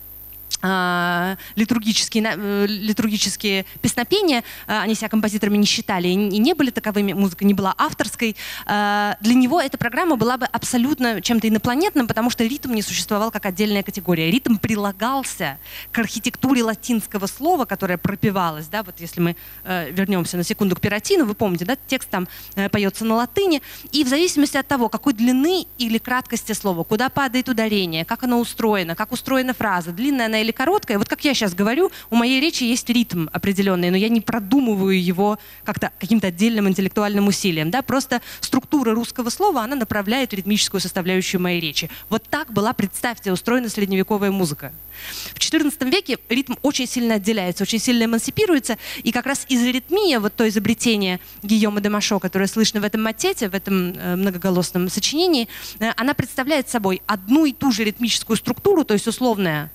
литургические, литургические песнопения, они себя композиторами не считали и не были таковыми, музыка не была авторской. Для него эта программа была бы абсолютно чем-то инопланетным, потому что ритм не существовал как отдельная категория. Ритм прилагался к архитектуре латинского слова, которое пропевалось. Да, вот если мы вернемся на секунду к Перотину, вы помните, да, текст там поется на латыни, и в зависимости от того, какой длины или краткости слова, куда падает ударение, как оно устроено, как устроена фраза, длинная она или короткая, вот как я сейчас говорю, у моей речи есть ритм определенный, но я не продумываю его как-то каким-то отдельным интеллектуальным усилием. Да? Просто структура русского слова, она направляет ритмическую составляющую моей речи. Вот так была, представьте, устроена средневековая музыка. В четырнадцатом веке ритм очень сильно отделяется, очень сильно эмансипируется, и как раз изоритмия, вот то изобретение Гийома де Машо, которое слышно в этом мотете, в этом э, многоголосном сочинении, э, она представляет собой одну и ту же ритмическую структуру, то есть условная,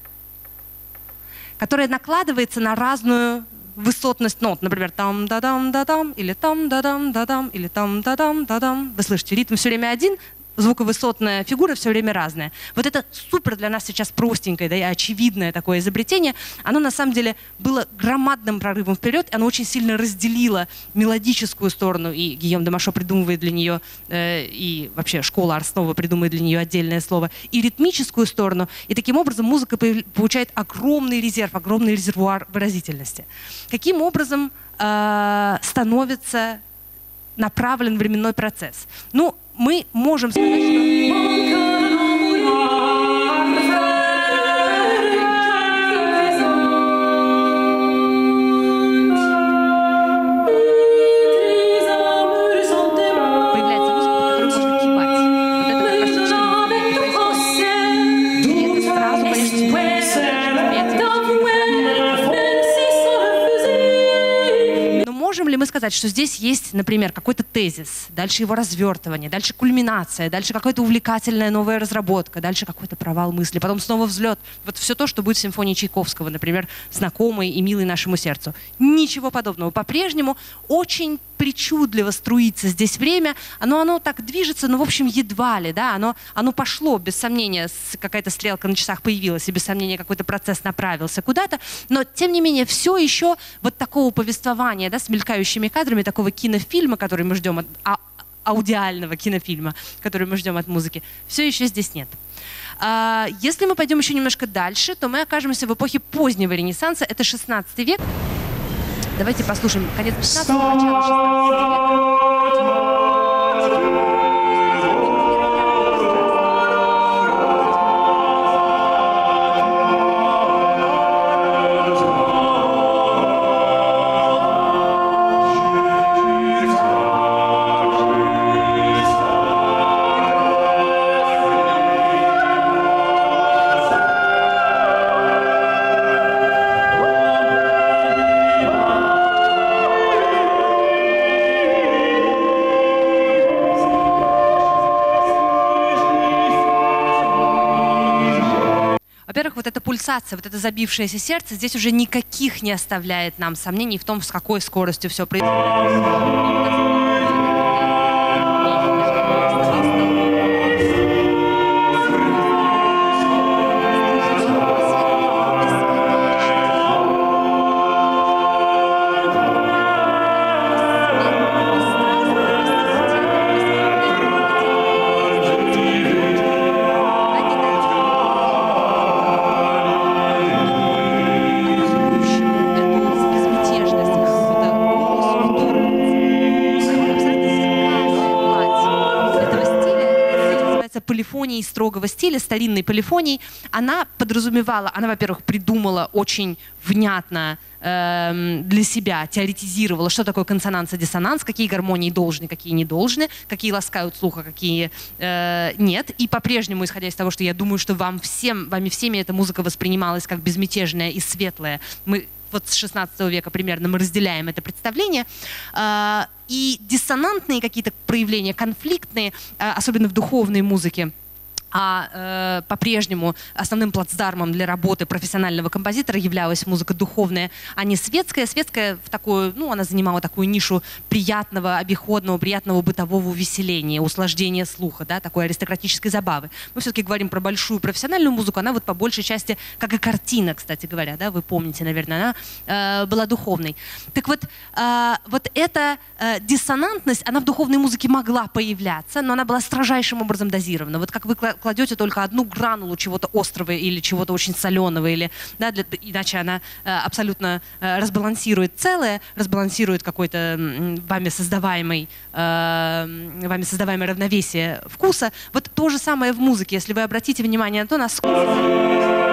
которая накладывается на разную высотность нот. Например, там-да-дам-да-дам, или там-да-дам-да-дам, или там-да-дам-да-дам. Вы слышите, ритм все время один, звуковысотная фигура все время разная. Вот это супер для нас сейчас простенькое, да, и очевидное такое изобретение. Оно на самом деле было громадным прорывом вперед, оно очень сильно разделило мелодическую сторону, и Гийом де Машо придумывает для нее, э, и вообще школа Арснова придумывает для нее отдельное слово, и ритмическую сторону. И таким образом музыка получает огромный резерв, огромный резервуар выразительности. Каким образом э, становится направлен временной процесс? Ну, мы можем сказать, что... Появляется музыка, под которую можно кивать. Вот это как раз очень сказать, что здесь есть, например, какой-то тезис, дальше его развертывание, дальше кульминация, дальше какая-то увлекательная новая разработка, дальше какой-то провал мысли, потом снова взлет. Вот все то, что будет в симфонии Чайковского, например, знакомый и милый нашему сердцу. Ничего подобного. По-прежнему очень причудливо струится здесь время, оно, оно так движется, ну, в общем, едва ли, да, оно, оно пошло, без сомнения, какая-то стрелка на часах появилась, и без сомнения какой-то процесс направился куда-то, но, тем не менее, все еще вот такого повествования, да, с мелькающими кадрами, такого кинофильма, который мы ждем, от, а, аудиального кинофильма, который мы ждем от музыки, все еще здесь нет. А, если мы пойдем еще немножко дальше, то мы окажемся в эпохе позднего Ренессанса, это шестнадцатый век. Давайте послушаем конец пятнадцатого, начало шестнадцатого века. Во-первых, вот эта пульсация, вот это забившееся сердце здесь уже никаких не оставляет нам сомнений в том, с какой скоростью все происходит. Полифонии строгого стиля, старинной полифонии, она подразумевала, она, во-первых, придумала очень внятно э, для себя, теоретизировала, что такое консонанс-диссонанс, какие гармонии должны, какие не должны, какие ласкают слуха, какие э, нет. И по-прежнему, исходя из того, что я думаю, что вам всем, вами всеми эта музыка воспринималась как безмятежная и светлая, мы вот с шестнадцатого века примерно мы разделяем это представление. И диссонантные какие-то проявления, конфликтные, особенно в духовной музыке, а э, по-прежнему основным плацдармом для работы профессионального композитора являлась музыка духовная, а не светская. Светская в такую, ну, она занимала такую нишу приятного, обиходного, приятного бытового увеселения, услаждения слуха, да, такой аристократической забавы. Мы все-таки говорим про большую профессиональную музыку, она вот по большей части, как и картина, кстати говоря, да, вы помните, наверное, она э, была духовной. Так вот, э, вот эта э, диссонантность, она в духовной музыке могла появляться, но она была строжайшим образом дозирована. Вот как вы кладете только одну гранулу чего-то острого или чего-то очень соленого, или, да, для, иначе она э, абсолютно э, разбалансирует целое, разбалансирует какой-то э, вами создаваемый, э, вами создаваемое равновесие вкуса. Вот то же самое в музыке, если вы обратите внимание на то, насколько...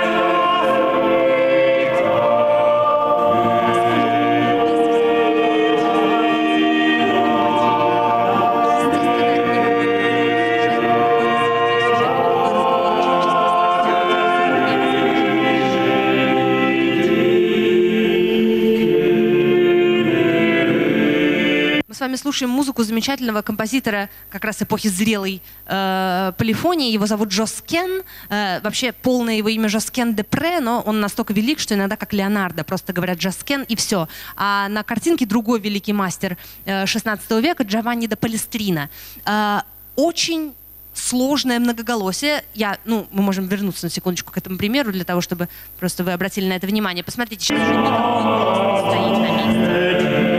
Мы с вами слушаем музыку замечательного композитора как раз эпохи зрелой э, полифонии. Его зовут Жоскен. Э, вообще полное его имя Жоскен де Пре, но он настолько велик, что иногда как Леонардо. Просто говорят Жоскен и все. А на картинке другой великий мастер э, шестнадцатого века Джованни да Палестрина. Э, очень сложное многоголосие. Я, ну, мы можем вернуться на секундочку к этому примеру, для того, чтобы просто вы обратили на это внимание. Посмотрите, сейчас уже никакой голос не стоит на месте.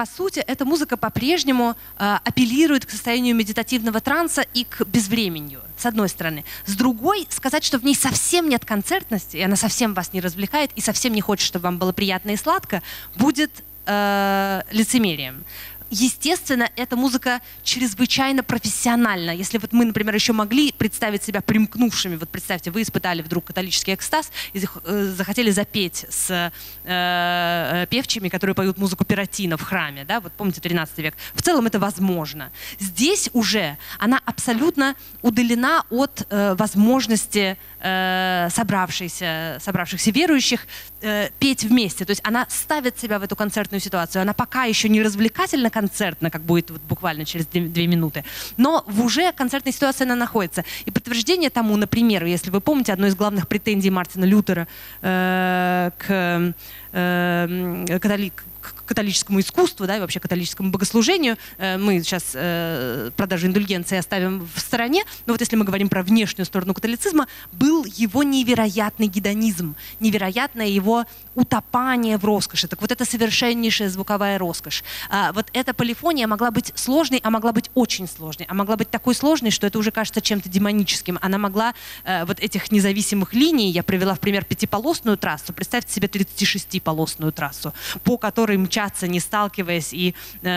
по сути, эта музыка по-прежнему э, апеллирует к состоянию медитативного транса и к безвременью, с одной стороны. С другой, сказать, что в ней совсем нет концертности, и она совсем вас не развлекает, и совсем не хочет, чтобы вам было приятно и сладко, будет э, лицемерием. Естественно, эта музыка чрезвычайно профессиональна. Если вот мы, например, еще могли представить себя примкнувшими, вот представьте, вы испытали вдруг католический экстаз и захотели запеть с э, певчими, которые поют музыку Перотино в храме, да, вот помните, тринадцатый век. В целом это возможно. Здесь уже она абсолютно удалена от э, возможности э, собравшихся, собравшихся верующих э, петь вместе. То есть она ставит себя в эту концертную ситуацию. Она пока еще не развлекательна, концертно, как будет вот буквально через две, две минуты, но в уже концертной ситуации она находится. И подтверждение тому, например, если вы помните, одной из главных претензий Мартина Лютера э, к э, католик, к католическому искусству, да, и вообще католическому богослужению. Мы сейчас э, продажу индульгенции оставим в стороне, но вот если мы говорим про внешнюю сторону католицизма, был его невероятный гедонизм, невероятное его утопание в роскоши. Так вот это совершеннейшая звуковая роскошь. А, вот эта полифония могла быть сложной, а могла быть очень сложной, а могла быть такой сложной, что это уже кажется чем-то демоническим. Она могла э, вот этих независимых линий, я привела в пример пятиполосную трассу, представьте себе тридцатишестиполосную трассу, по которой мчаться, не сталкиваясь и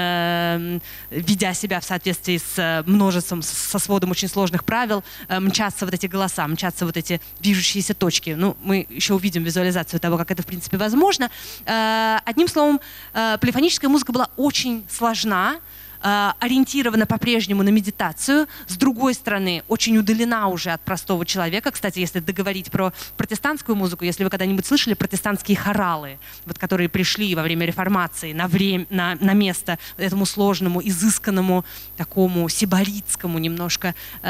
э, ведя себя в соответствии с множеством, со сводом очень сложных правил, э, мчаться вот эти голоса, мчаться вот эти движущиеся точки. Ну, мы еще увидим визуализацию того, как это, в принципе, возможно. Э, одним словом, э, полифоническая музыка была очень сложна, ориентирована по-прежнему на медитацию, с другой стороны, очень удалена уже от простого человека. Кстати, если договорить про протестантскую музыку, если вы когда-нибудь слышали протестантские хоралы, вот, которые пришли во время реформации на, время, на, на место этому сложному, изысканному, такому сибаритскому немножко э,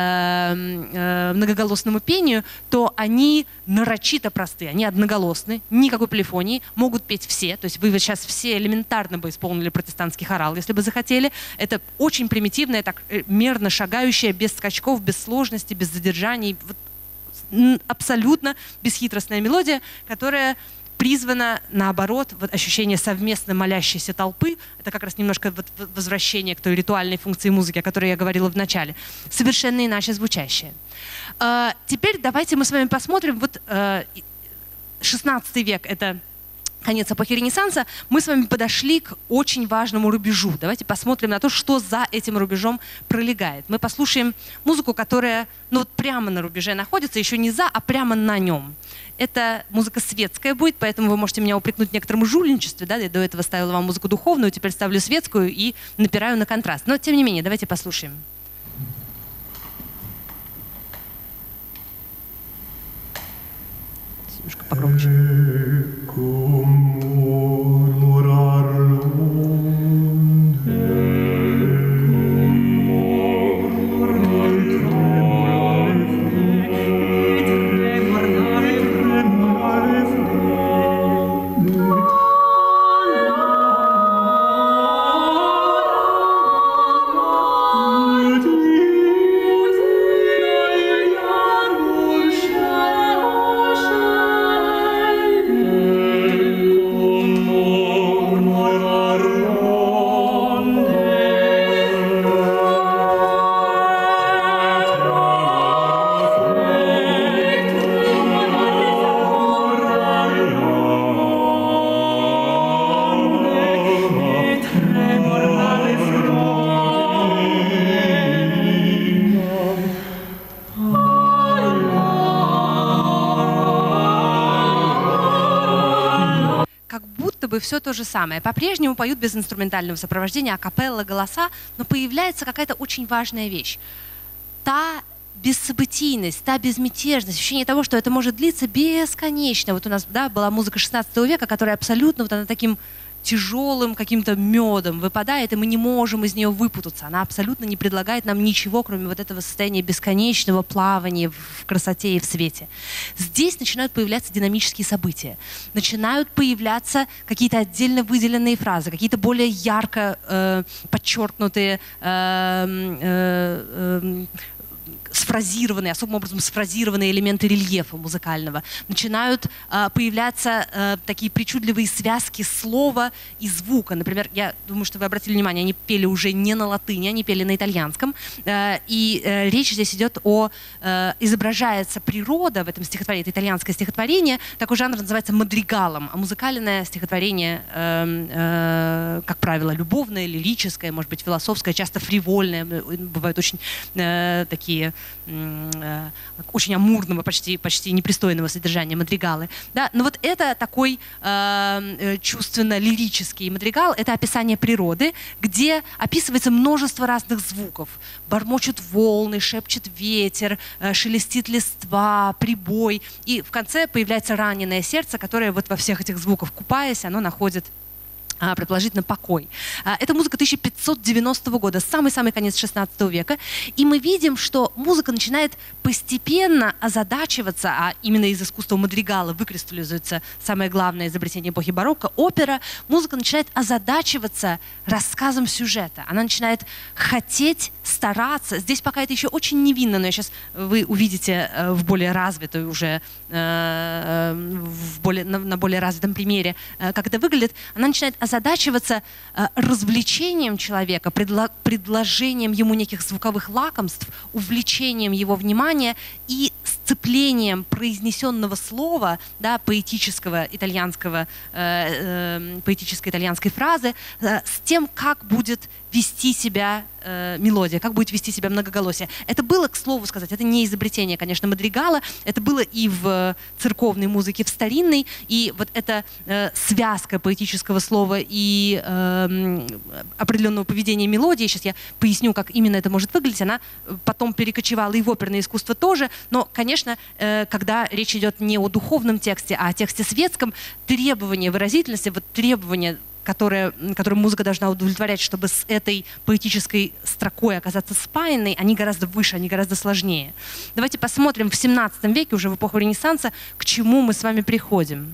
э, многоголосному пению, то они нарочито просты, они одноголосны, никакой полифонии, могут петь все. То есть вы сейчас все элементарно бы исполнили протестантский хорал, если бы захотели. Это очень примитивная, так мерно шагающая, без скачков, без сложности, без задержаний, вот, абсолютно бесхитростная мелодия, которая призвана, наоборот, вот ощущение совместно молящейся толпы. Это как раз немножко вот возвращение к той ритуальной функции музыки, о которой я говорила в начале. Совершенно иначе звучащее. А, теперь давайте мы с вами посмотрим. Вот шестнадцатый век — это конец эпохи Ренессанса, мы с вами подошли к очень важному рубежу. Давайте посмотрим на то, что за этим рубежом пролегает. Мы послушаем музыку, которая ну, вот прямо на рубеже находится, еще не за, а прямо на нем. Это музыка светская будет, поэтому вы можете меня упрекнуть в некотором жульничестве. Да? Я до этого ставила вам музыку духовную, теперь ставлю светскую и напираю на контраст. Но тем не менее, давайте послушаем. Немножко погромче. Все то же самое. По-прежнему поют без инструментального сопровождения, акапелла, голоса, но появляется какая-то очень важная вещь. Та бессобытийность, та безмятежность, ощущение того, что это может длиться бесконечно. Вот у нас да, была музыка шестнадцатого века, которая абсолютно вот она таким тяжелым каким-то медом выпадает, и мы не можем из нее выпутаться. Она абсолютно не предлагает нам ничего, кроме вот этого состояния бесконечного плавания в красоте и в свете. Здесь начинают появляться динамические события. Начинают появляться какие-то отдельно выделенные фразы, какие-то более ярко э, подчеркнутые э, э, э, сфразированные, особым образом сфразированные элементы рельефа музыкального. Начинают э, появляться э, такие причудливые связки слова и звука. Например, я думаю, что вы обратили внимание, они пели уже не на латыни, они пели на итальянском. Э, и э, речь здесь идет о... Э, изображается природа в этом стихотворении, это итальянское стихотворение. Такой жанр называется мадригалом, а музыкальное стихотворение, э, э, как правило, любовное, лирическое, может быть, философское, часто фривольное, бывают очень э, такие, э, очень амурного, почти, почти непристойного содержания мадригалы. Да? Но вот это такой э, чувственно-лирический мадригал, это описание природы, где описывается множество разных звуков. Бормочут волны, шепчет ветер, э, шелестит листва, прибой. И в конце появляется раненое сердце, которое вот во всех этих звуках купаясь, оно находит предположительно покой. Это музыка тысяча пятьсот девяностого года, самый-самый конец шестнадцатого века. И мы видим, что музыка начинает постепенно озадачиваться, а именно из искусства мадригала выкристаллизуется самое главное изобретение эпохи барокко, опера. Музыка начинает озадачиваться рассказом сюжета. Она начинает хотеть стараться. Здесь пока это еще очень невинно, но сейчас вы увидите в более развитой уже, в более, на более развитом примере, как это выглядит. Она начинает озадачиваться э, развлечением человека, предло предложением ему неких звуковых лакомств, увлечением его внимания и сцеплением произнесенного слова, да, поэтического итальянского, э, э, поэтической итальянской фразы э, с тем, как будет вести себя э, мелодия, как будет вести себя многоголосие. Это было, к слову сказать, это не изобретение, конечно, мадригала, это было и в церковной музыке, в старинной, и вот эта э, связка поэтического слова и э, определенного поведения мелодии, сейчас я поясню, как именно это может выглядеть, она потом перекочевала и в оперное искусство тоже, но, конечно, э, когда речь идет не о духовном тексте, а о тексте светском, требования выразительности, вот требования, Которые, которым музыка должна удовлетворять, чтобы с этой поэтической строкой оказаться спаянной, они гораздо выше, они гораздо сложнее. Давайте посмотрим в семнадцатом веке, уже в эпоху Ренессанса, к чему мы с вами приходим.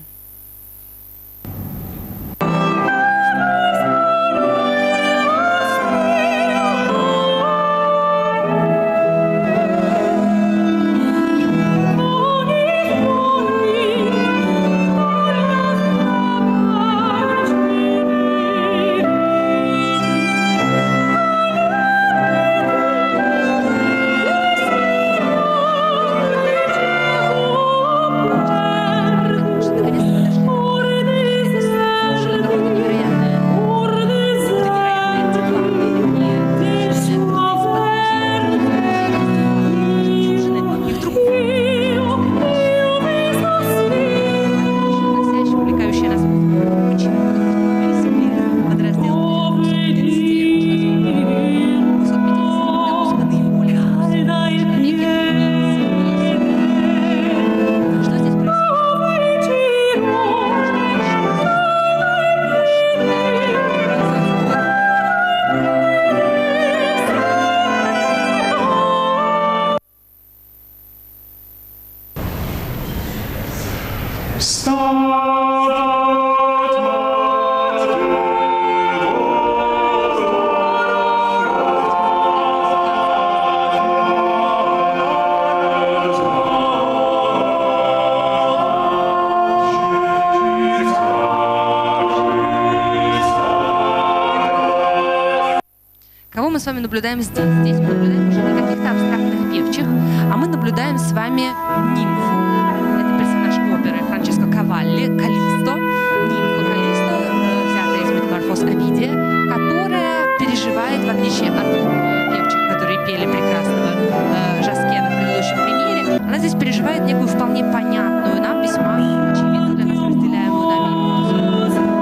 Кого мы с вами наблюдаем здесь? Здесь мы наблюдаем уже не каких-то абстрактных певчих, а мы наблюдаем с вами нимфу. Это персонаж оперы Франческо Кавалли, Калисто. Нимфа Калисто, взятая из метаморфоз Овидия, которая переживает, в отличие от певчих, которые пели прекрасного э, Жаскена в предыдущем примере, она здесь переживает некую вполне понятную нам, весьма очевидную для нас разделяемую нами эмоцию.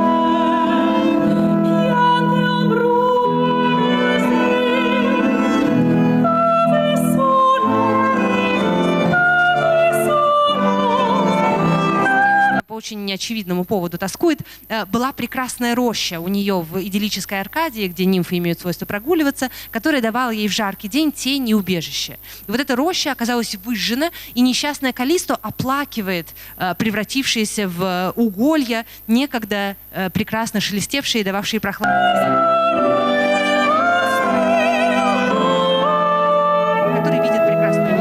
Очень неочевидному поводу тоскует. Была прекрасная роща у нее в идиллической Аркадии, где нимфы имеют свойство прогуливаться, которая давала ей в жаркий день тень и убежище. И вот эта роща оказалась выжжена, и несчастная Калисто оплакивает превратившиеся в уголья, некогда прекрасно шелестевшие и дававшие прохладу, который видит прекрасную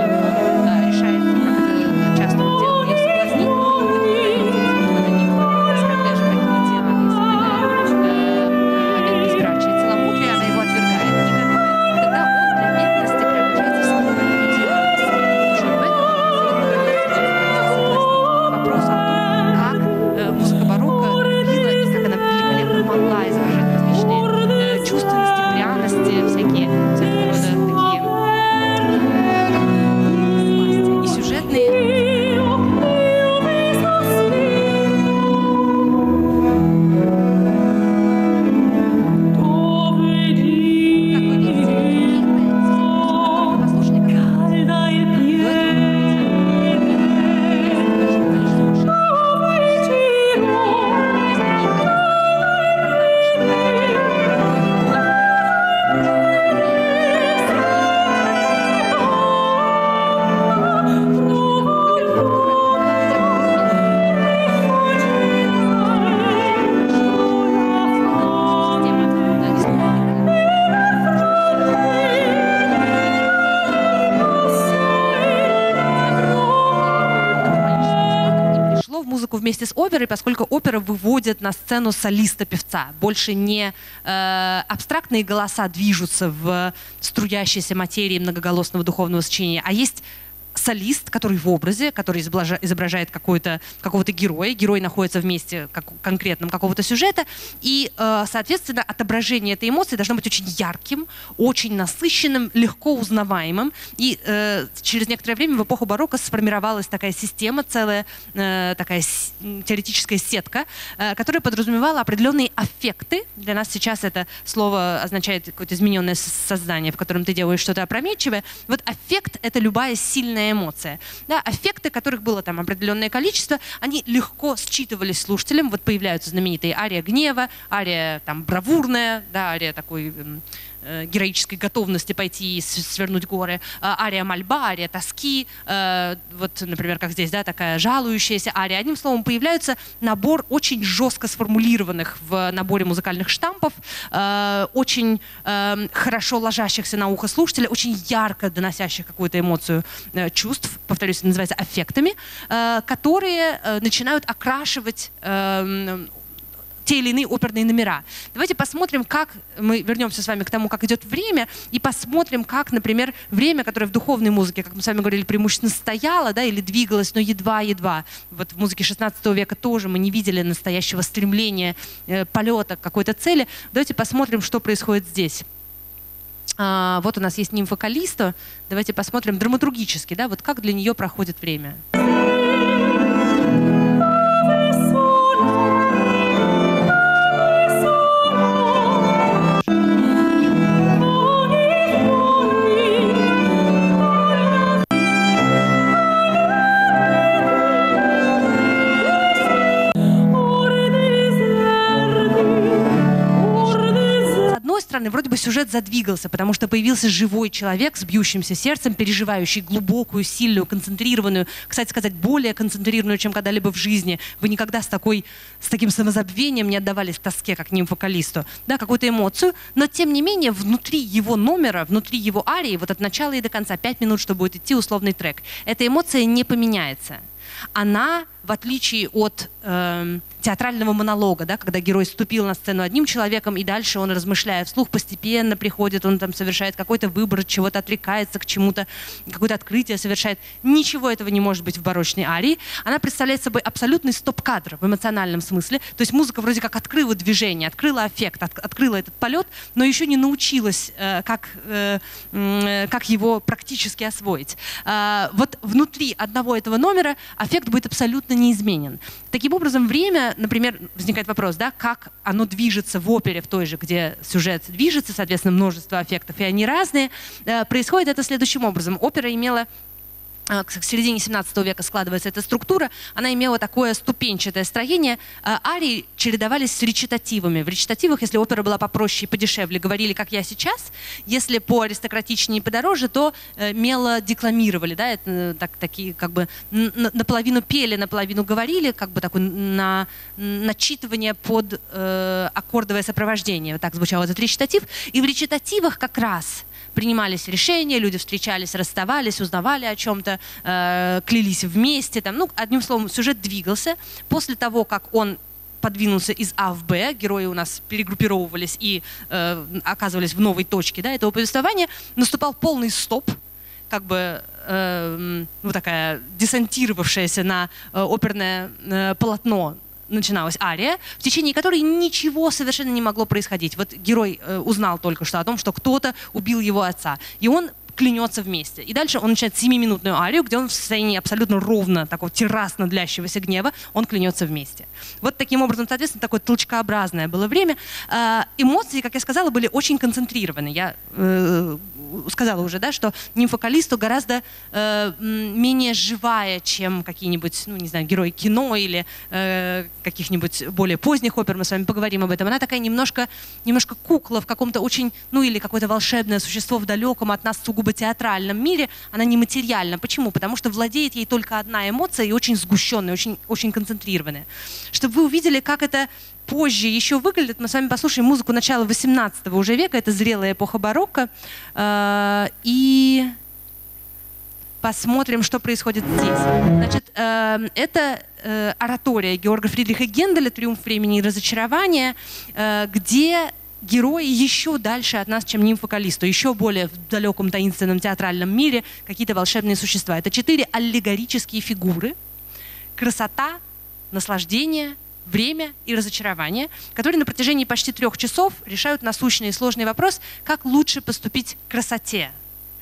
вместе с оперой, поскольку опера выводит на сцену солиста-певца. Больше не э, абстрактные голоса движутся в струящейся материи многоголосного духовного сочинения, а есть солист, который в образе, который изображает какой-то, какого-то героя. Герой находится вместе как, конкретном какого-то сюжета. И, э, соответственно, отображение этой эмоции должно быть очень ярким, очень насыщенным, легко узнаваемым. И э, через некоторое время в эпоху барокко сформировалась такая система, целая э, такая с, теоретическая сетка, э, которая подразумевала определенные аффекты. Для нас сейчас это слово означает какое-то измененное сознание, в котором ты делаешь что-то опрометчивое. Вот аффект — это любая сильная эмоция. Да, аффекты, которых было там определенное количество, они легко считывались слушателем. Вот появляются знаменитые ария гнева, ария там бравурная, да, ария такой э, героической готовности пойти и свернуть горы, э, ария мольба, ария тоски, э, вот, например, как здесь, да, такая жалующаяся ария. Одним словом, появляется набор очень жестко сформулированных в наборе музыкальных штампов, э, очень э, хорошо ложащихся на ухо слушателя, очень ярко доносящих какую-то эмоцию э, чувств, повторюсь, это называется аффектами, э, которые э, начинают окрашивать э, те или иные оперные номера. Давайте посмотрим, как мы вернемся с вами к тому, как идет время, и посмотрим, как, например, время, которое в духовной музыке, как мы с вами говорили, преимущественно стояло, да, или двигалось, но едва-едва. Вот в музыке шестнадцатого века тоже мы не видели настоящего стремления, э, полета к какой-то цели. Давайте посмотрим, что происходит здесь. А, вот у нас есть нимфа Каллисто. Давайте посмотрим драматургически, да, вот как для нее проходит время. Вроде бы сюжет задвигался, потому что появился живой человек с бьющимся сердцем, переживающий глубокую, сильную, концентрированную, кстати сказать, более концентрированную, чем когда-либо в жизни. Вы никогда с, такой, с таким самозабвением не отдавались тоске, как нимфа Каллисто, да, какую-то эмоцию, но тем не менее внутри его номера, внутри его арии, вот от начала и до конца, пять минут, что будет идти условный трек, эта эмоция не поменяется. Она, в отличие от э, театрального монолога, да, когда герой ступил на сцену одним человеком, и дальше он, размышляя вслух, постепенно приходит, он там совершает какой-то выбор, от чего-то отрекается, к чему-то, какое-то открытие совершает. Ничего этого не может быть в барочной арии. Она представляет собой абсолютный стоп-кадр в эмоциональном смысле. То есть музыка вроде как открыла движение, открыла аффект, от, открыла этот полет, но еще не научилась, э, как, э, э, как его практически освоить. Э, вот внутри одного этого номера аффект будет абсолютно неизменен. Таким образом, время, например, возникает вопрос, да, как оно движется в опере, в той же, где сюжет движется, соответственно, множество аффектов, и они разные. Э, происходит это следующим образом. Опера имела, к середине семнадцатого века складывается эта структура, она имела такое ступенчатое строение. Арии чередовались с речитативами. В речитативах, если опера была попроще и подешевле, говорили, как я сейчас. Если по аристократичнее и подороже, то мело декламировали. Да? Это так, такие как бы наполовину пели, наполовину говорили, как бы такое на, начитывание под э, аккордовое сопровождение. Вот так звучал этот речитатив. И в речитативах как раз принимались решения, люди встречались, расставались, узнавали о чем-то, э, клялись вместе. Там, ну, одним словом, сюжет двигался. После того, как он подвинулся из А в Б, герои у нас перегруппировывались и э, оказывались в новой точке, да, этого повествования, наступал полный стоп, как бы э, ну, такая десантировавшаяся на э, оперное э, полотно начиналась ария, в течение которой ничего совершенно не могло происходить. Вот герой э, узнал только что о том, что кто-то убил его отца, и он клянется вместе. И дальше он начинает семиминутную арию, где он в состоянии абсолютно ровно, такого террасно длящегося гнева, он клянется вместе. Вот таким образом, соответственно, такое толчкообразное было время. Э, эмоции, как я сказала, были очень концентрированы. Я э, сказала уже, да, что нимфа Каллисто гораздо э, менее живая, чем какие-нибудь, ну, не знаю, герои кино или э, каких-нибудь более поздних опер, мы с вами поговорим об этом. Она такая немножко, немножко кукла в каком-то очень, ну, или какое-то волшебное существо в далеком от нас сугубо театральном мире, она нематериальна. Почему? Потому что владеет ей только одна эмоция и очень сгущенная, очень, очень концентрированная. Чтобы вы увидели, как это позже еще выглядит, мы с вами послушаем музыку начала восемнадцатого уже века, это зрелая эпоха барокко. И посмотрим, что происходит здесь. Значит, э, это э, оратория Георга Фридриха Генделя «Триумф времени и разочарования», э, где герои еще дальше от нас, чем нимфа Каллисто, еще более в далеком таинственном театральном мире какие-то волшебные существа. Это четыре аллегорические фигуры: красота, наслаждение, время и разочарование, которые на протяжении почти трех часов решают насущный и сложный вопрос, как лучше поступить к красоте.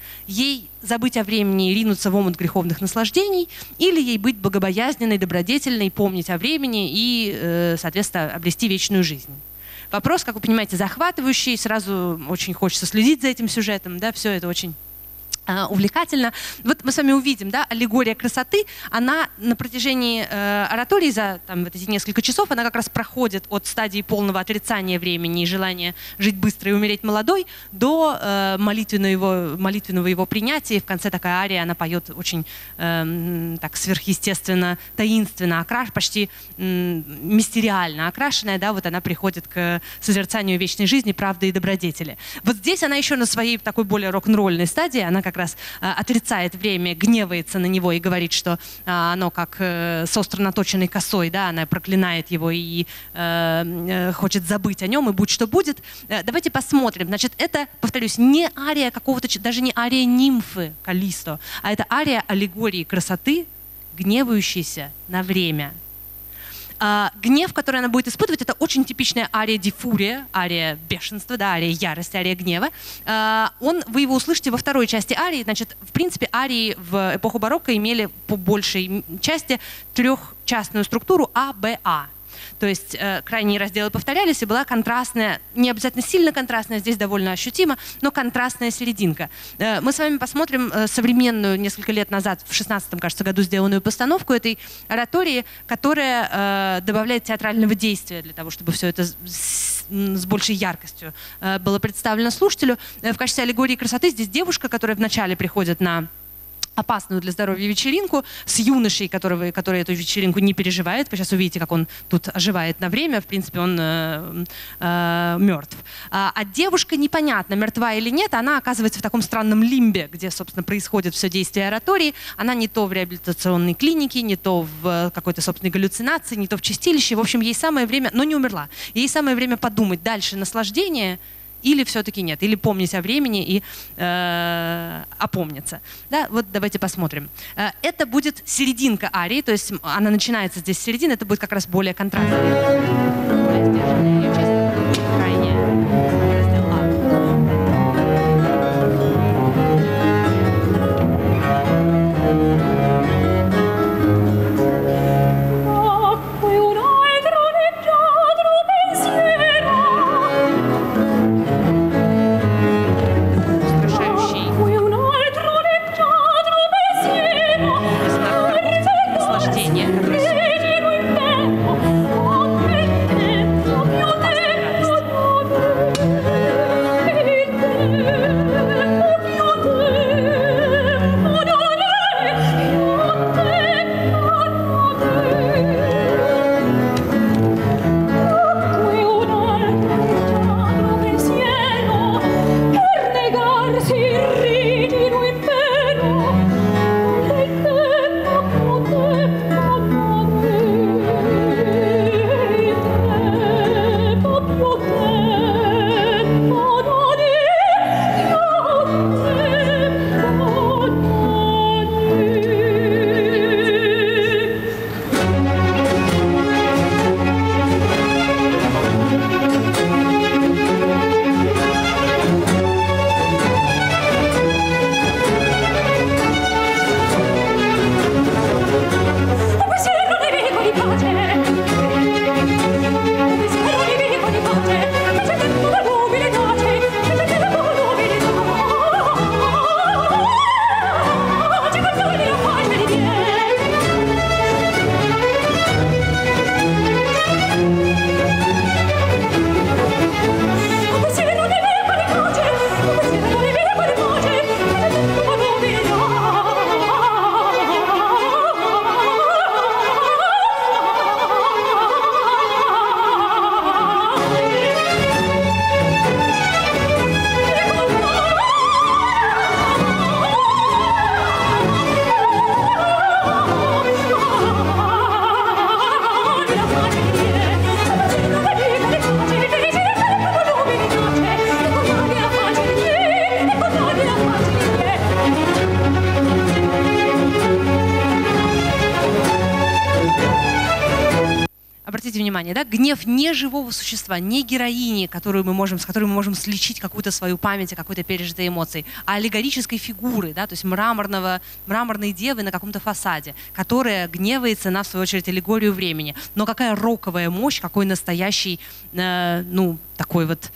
Ей забыть о времени и ринуться в омут греховных наслаждений, или ей быть богобоязненной, добродетельной, помнить о времени и, э, соответственно, обрести вечную жизнь. Вопрос, как вы понимаете, захватывающий, сразу очень хочется следить за этим сюжетом, да, все это очень э, увлекательно. Вот мы с вами увидим, да, аллегория красоты, она на протяжении э, оратории за там, вот эти несколько часов, она как раз проходит от стадии полного отрицания времени и желания жить быстро и умереть молодой до э, молитвенного, его, молитвенного его принятия. И в конце такая ария, она поет очень э, так сверхъестественно, таинственно, окраш, почти э, мистериально окрашенная, да, вот она приходит к созерцанию вечной жизни, правды и добродетели. Вот здесь она еще на своей такой более рок-н-ролльной стадии, она как раз э, отрицает время, гневается на него и говорит, что э, оно как э, с остро наточенной косой, да, она проклинает его и э, э, хочет забыть о нем, и будь что будет. Э, давайте посмотрим. Значит, это, повторюсь, не ария какого-то, даже не ария нимфы Каллисто, а это ария аллегории красоты, гневающейся на время. Uh, гнев, который она будет испытывать, это очень типичная ария дифурия, ария бешенства, да, ария ярости, ария гнева. Uh, он, вы его услышите во второй части арии. Значит, в принципе, арии в эпоху барокко имели по большей части трехчастную структуру А, Б, А. То есть э, крайние разделы повторялись, и была контрастная, не обязательно сильно контрастная, здесь довольно ощутимо, но контрастная серединка. Э, мы с вами посмотрим э, современную, несколько лет назад, в шестнадцатом, кажется, году сделанную постановку этой оратории, которая э, добавляет театрального действия для того, чтобы все это с, с большей яркостью э, было представлено слушателю. Э, в качестве аллегории красоты здесь девушка, которая вначале приходит на опасную для здоровья вечеринку, с юношей, которого, который эту вечеринку не переживает. Вы сейчас увидите, как он тут оживает на время. В принципе, он э, э, мертв. А, а девушка непонятно, мертва или нет. Она оказывается в таком странном лимбе, где, собственно, происходит все действие оратории. Она не то в реабилитационной клинике, не то в какой-то собственной галлюцинации, не то в чистилище. В общем, ей самое время, но не умерла. Ей самое время подумать, дальше наслаждение или все-таки нет, или помнить о времени и э, опомниться. Да, вот давайте посмотрим. Э, это будет серединка арии, то есть она начинается здесь с середины, это будет как раз более контрастная. внимание, да, гнев не живого существа, не героини, которую мы можем, с которой мы можем сличить какую-то свою память о какой-то пережитой эмоции, а аллегорической фигуры, да, то есть мраморного, мраморной девы на каком-то фасаде, которая гневается на, в свою очередь, аллегорию времени. Но какая роковая мощь, какой настоящий, э, ну, такой вот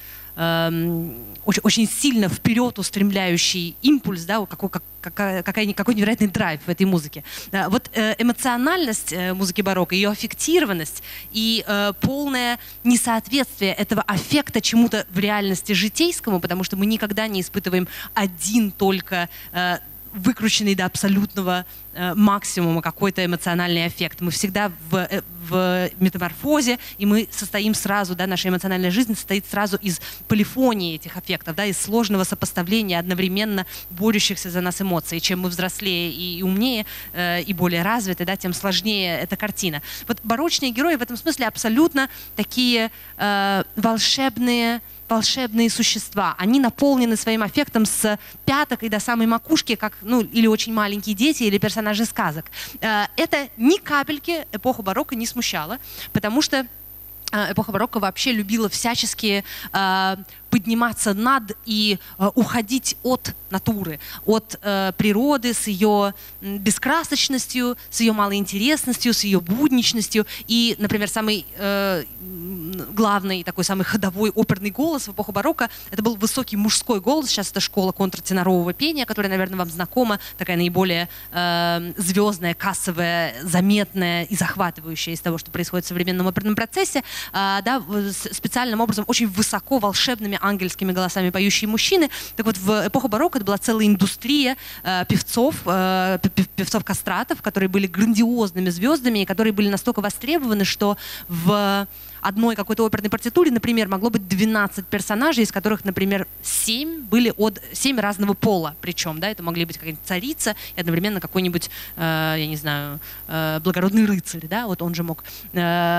э, очень, очень сильно вперед устремляющий импульс, да, какой, как, какая, какая, какой невероятный драйв в этой музыке. Да, вот э, эмоциональность э, музыки барокко, ее аффектированность и э, полное несоответствие этого аффекта чему-то в реальности житейскому, потому что мы никогда не испытываем один только э, выкрученный до абсолютного э, максимума какой-то эмоциональный эффект. Мы всегда в, э, в метаморфозе, и мы состоим сразу, да, наша эмоциональная жизнь состоит сразу из полифонии этих аффектов, да, из сложного сопоставления одновременно борющихся за нас эмоций. Чем мы взрослее и, и умнее, э, и более развиты, да, тем сложнее эта картина. Вот барочные герои в этом смысле абсолютно такие э, волшебные, волшебные существа. Они наполнены своим аффектом с пяток и до самой макушки, как, ну, или очень маленькие дети, или персонажи сказок. Это ни капельки эпоху барокко не смущало, потому что эпоха барокко вообще любила всячески э, подниматься над и э, уходить от натуры, от э, природы с ее бескрасочностью, с ее малоинтересностью, с ее будничностью. И, например, самый э, главный, такой самый ходовой оперный голос в эпоху барокко — это был высокий мужской голос. Сейчас это школа контртенорового пения, которая, наверное, вам знакома, такая наиболее э, звездная, кассовая, заметная и захватывающая из того, что происходит в современном оперном процессе. Uh, да, специальным образом, очень высоко, волшебными ангельскими голосами поющие мужчины. Так вот, в эпоху барокко это была целая индустрия uh, певцов, uh, певцов-кастратов, которые были грандиозными звездами и которые были настолько востребованы, что в одной какой-то оперной партитуре, например, могло быть двенадцать персонажей, из которых, например, семь были от семь разного пола. Причем, да, это могли быть какая-нибудь царица и одновременно какой-нибудь, э, я не знаю, э, благородный рыцарь, да, вот он же мог, э,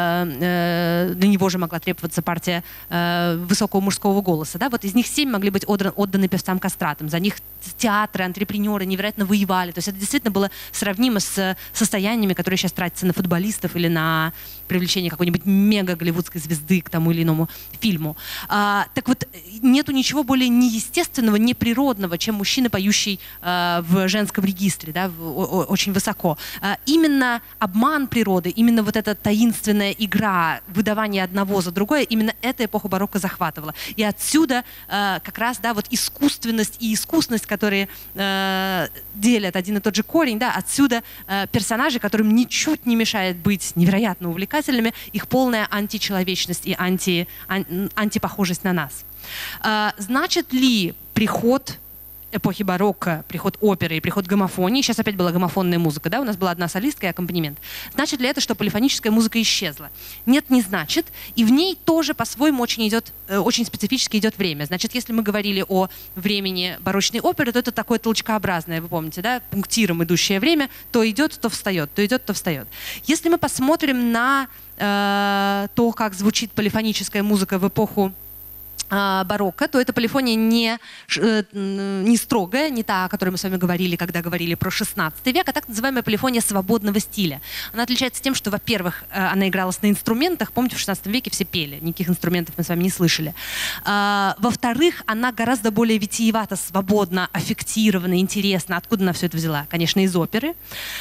э, для него же могла требоваться партия э, высокого мужского голоса, да, вот из них семь могли быть отданы, отданы певцам-кастратам, за них театры, антрепренеры невероятно воевали, то есть это действительно было сравнимо с состояниями, которые сейчас тратятся на футболистов или на привлечение какой-нибудь мега-голливудской звезды к тому или иному фильму. А, так вот, нету ничего более неестественного, неприродного, чем мужчина, поющий а, в женском регистре, да, в, о, очень высоко. А, именно обман природы, именно вот эта таинственная игра, выдавание одного за другое, именно эта эпоха барокко захватывала. И отсюда а, как раз, да, вот искусственность и искусность, которые а, делят один и тот же корень, да, отсюда а, персонажи, которым ничуть не мешает быть невероятно увлекательными, их полная античеловечность и анти, ан, антипохожесть на нас. А, значит ли приход эпохи барокко, приход оперы и приход гомофонии, сейчас опять была гомофонная музыка, да, у нас была одна солистка и аккомпанемент, значит ли это, что полифоническая музыка исчезла? Нет, не значит, и в ней тоже по-своему очень идет, очень специфически идет время. Значит, если мы говорили о времени барочной оперы, то это такое толчкообразное, вы помните, да, пунктиром идущее время, то идет, то встает, то идет, то встает. Если мы посмотрим на э, то, как звучит полифоническая музыка в эпоху барокко, то эта полифония не, не строгая, не та, о которой мы с вами говорили, когда говорили про шестнадцатый век, а так называемая полифония свободного стиля. Она отличается тем, что, во-первых, она игралась на инструментах. Помните, в шестнадцатом веке все пели, никаких инструментов мы с вами не слышали. Во-вторых, она гораздо более витиевата, свободна, аффектирована, интересна. Откуда она все это взяла? Конечно, из оперы.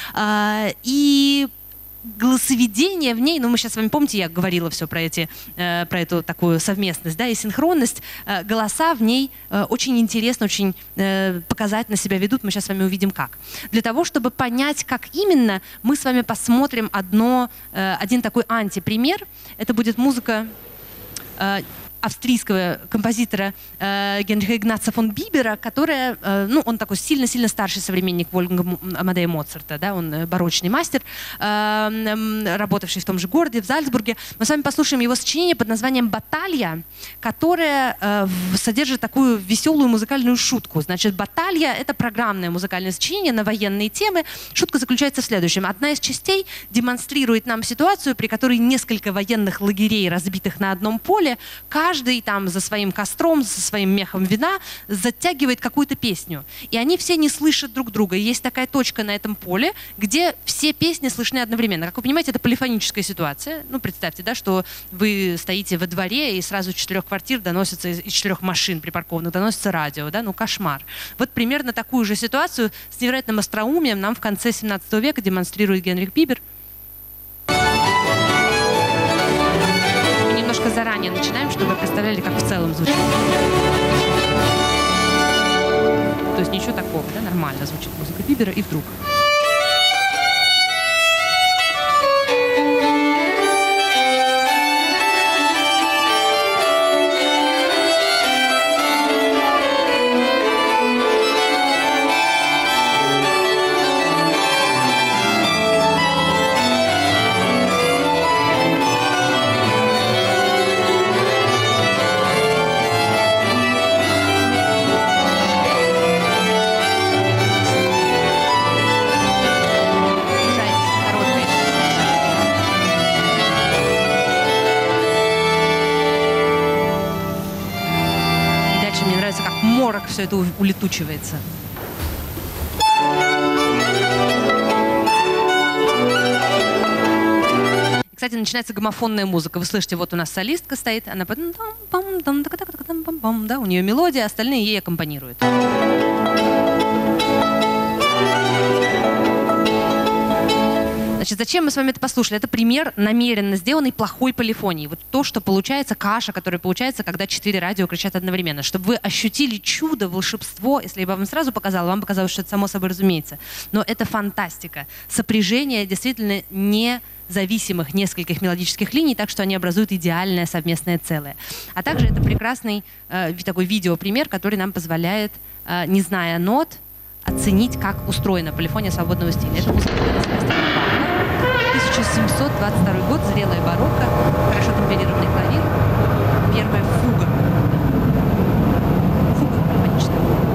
И голосоведение в ней, ну мы сейчас с вами помните, я говорила все про, эти, э, про эту такую совместность, да, и синхронность, э, голоса в ней э, очень интересно, очень э, показательно себя ведут, мы сейчас с вами увидим как. Для того, чтобы понять, как именно, мы с вами посмотрим одно, э, один такой антипример, это будет музыка э, австрийского композитора э, Генриха Игнаца фон Бибера, которая, э, ну, он такой сильно-сильно старший современник Вольфганга Амадея Моцарта, да, он э, барочный мастер, э, работавший в том же городе, в Зальцбурге. Мы с вами послушаем его сочинение под названием «Баталья», которое э, содержит такую веселую музыкальную шутку. Значит, «Баталья» — это программное музыкальное сочинение на военные темы. Шутка заключается в следующем. Одна из частей демонстрирует нам ситуацию, при которой несколько военных лагерей, разбитых на одном поле, каждый каждый там за своим костром, за своим мехом вина затягивает какую-то песню. И они все не слышат друг друга. И есть такая точка на этом поле, где все песни слышны одновременно. Как вы понимаете, это полифоническая ситуация. Ну, представьте, да, что вы стоите во дворе, и сразу из четырех квартир доносится, из четырех машин припаркованных доносится радио. Да? Ну, кошмар. Вот примерно такую же ситуацию с невероятным остроумием нам в конце семнадцатого века демонстрирует Генрих Бибер. Мы немножко заранее начинаем, чтобы вы представляли, как в целом звучит. То есть ничего такого, да, нормально звучит музыка Бибера, и вдруг... Морок все это улетучивается. И, кстати, начинается гомофонная музыка. Вы слышите, вот у нас солистка стоит, она да, у нее мелодия, остальные ей аккомпанируют. Значит, зачем мы с вами это послушали? Это пример намеренно сделанной плохой полифонии. Вот то, что получается, каша, которая получается, когда четыре радио кричат одновременно. Чтобы вы ощутили чудо, волшебство. Если я бы вам сразу показала, вам показалось, что это само собой разумеется. Но это фантастика. Сопряжение действительно независимых нескольких мелодических линий, так что они образуют идеальное совместное целое. А также это прекрасный э, такой видеопример, который нам позволяет, э, не зная нот, оценить, как устроена полифония свободного стиля. Это музыка тысяча семьсот двадцать второй год, зрелая барокко, хорошо темперированный клавир, первая фуга. Фуга, полифоническая фуга.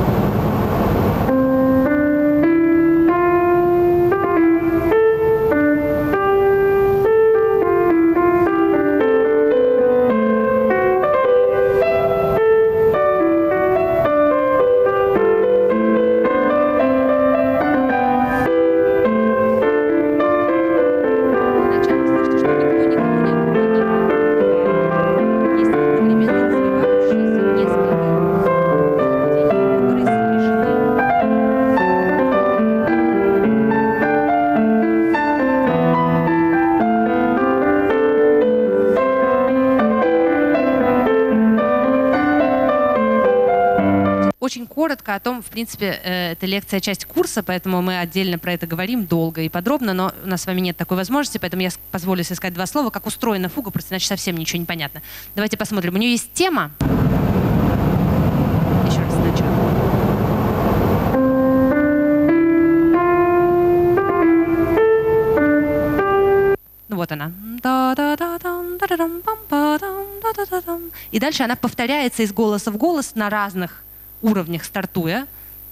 Очень коротко о том, в принципе, это лекция, часть курса, поэтому мы отдельно про это говорим долго и подробно, но у нас с вами нет такой возможности, поэтому я позволю себе сказать два слова, как устроена фуга, просто иначе совсем ничего не понятно. Давайте посмотрим. У нее есть тема. Еще раз сначала. Ну вот она. И дальше она повторяется из голоса в голос на разных уровнях стартуя.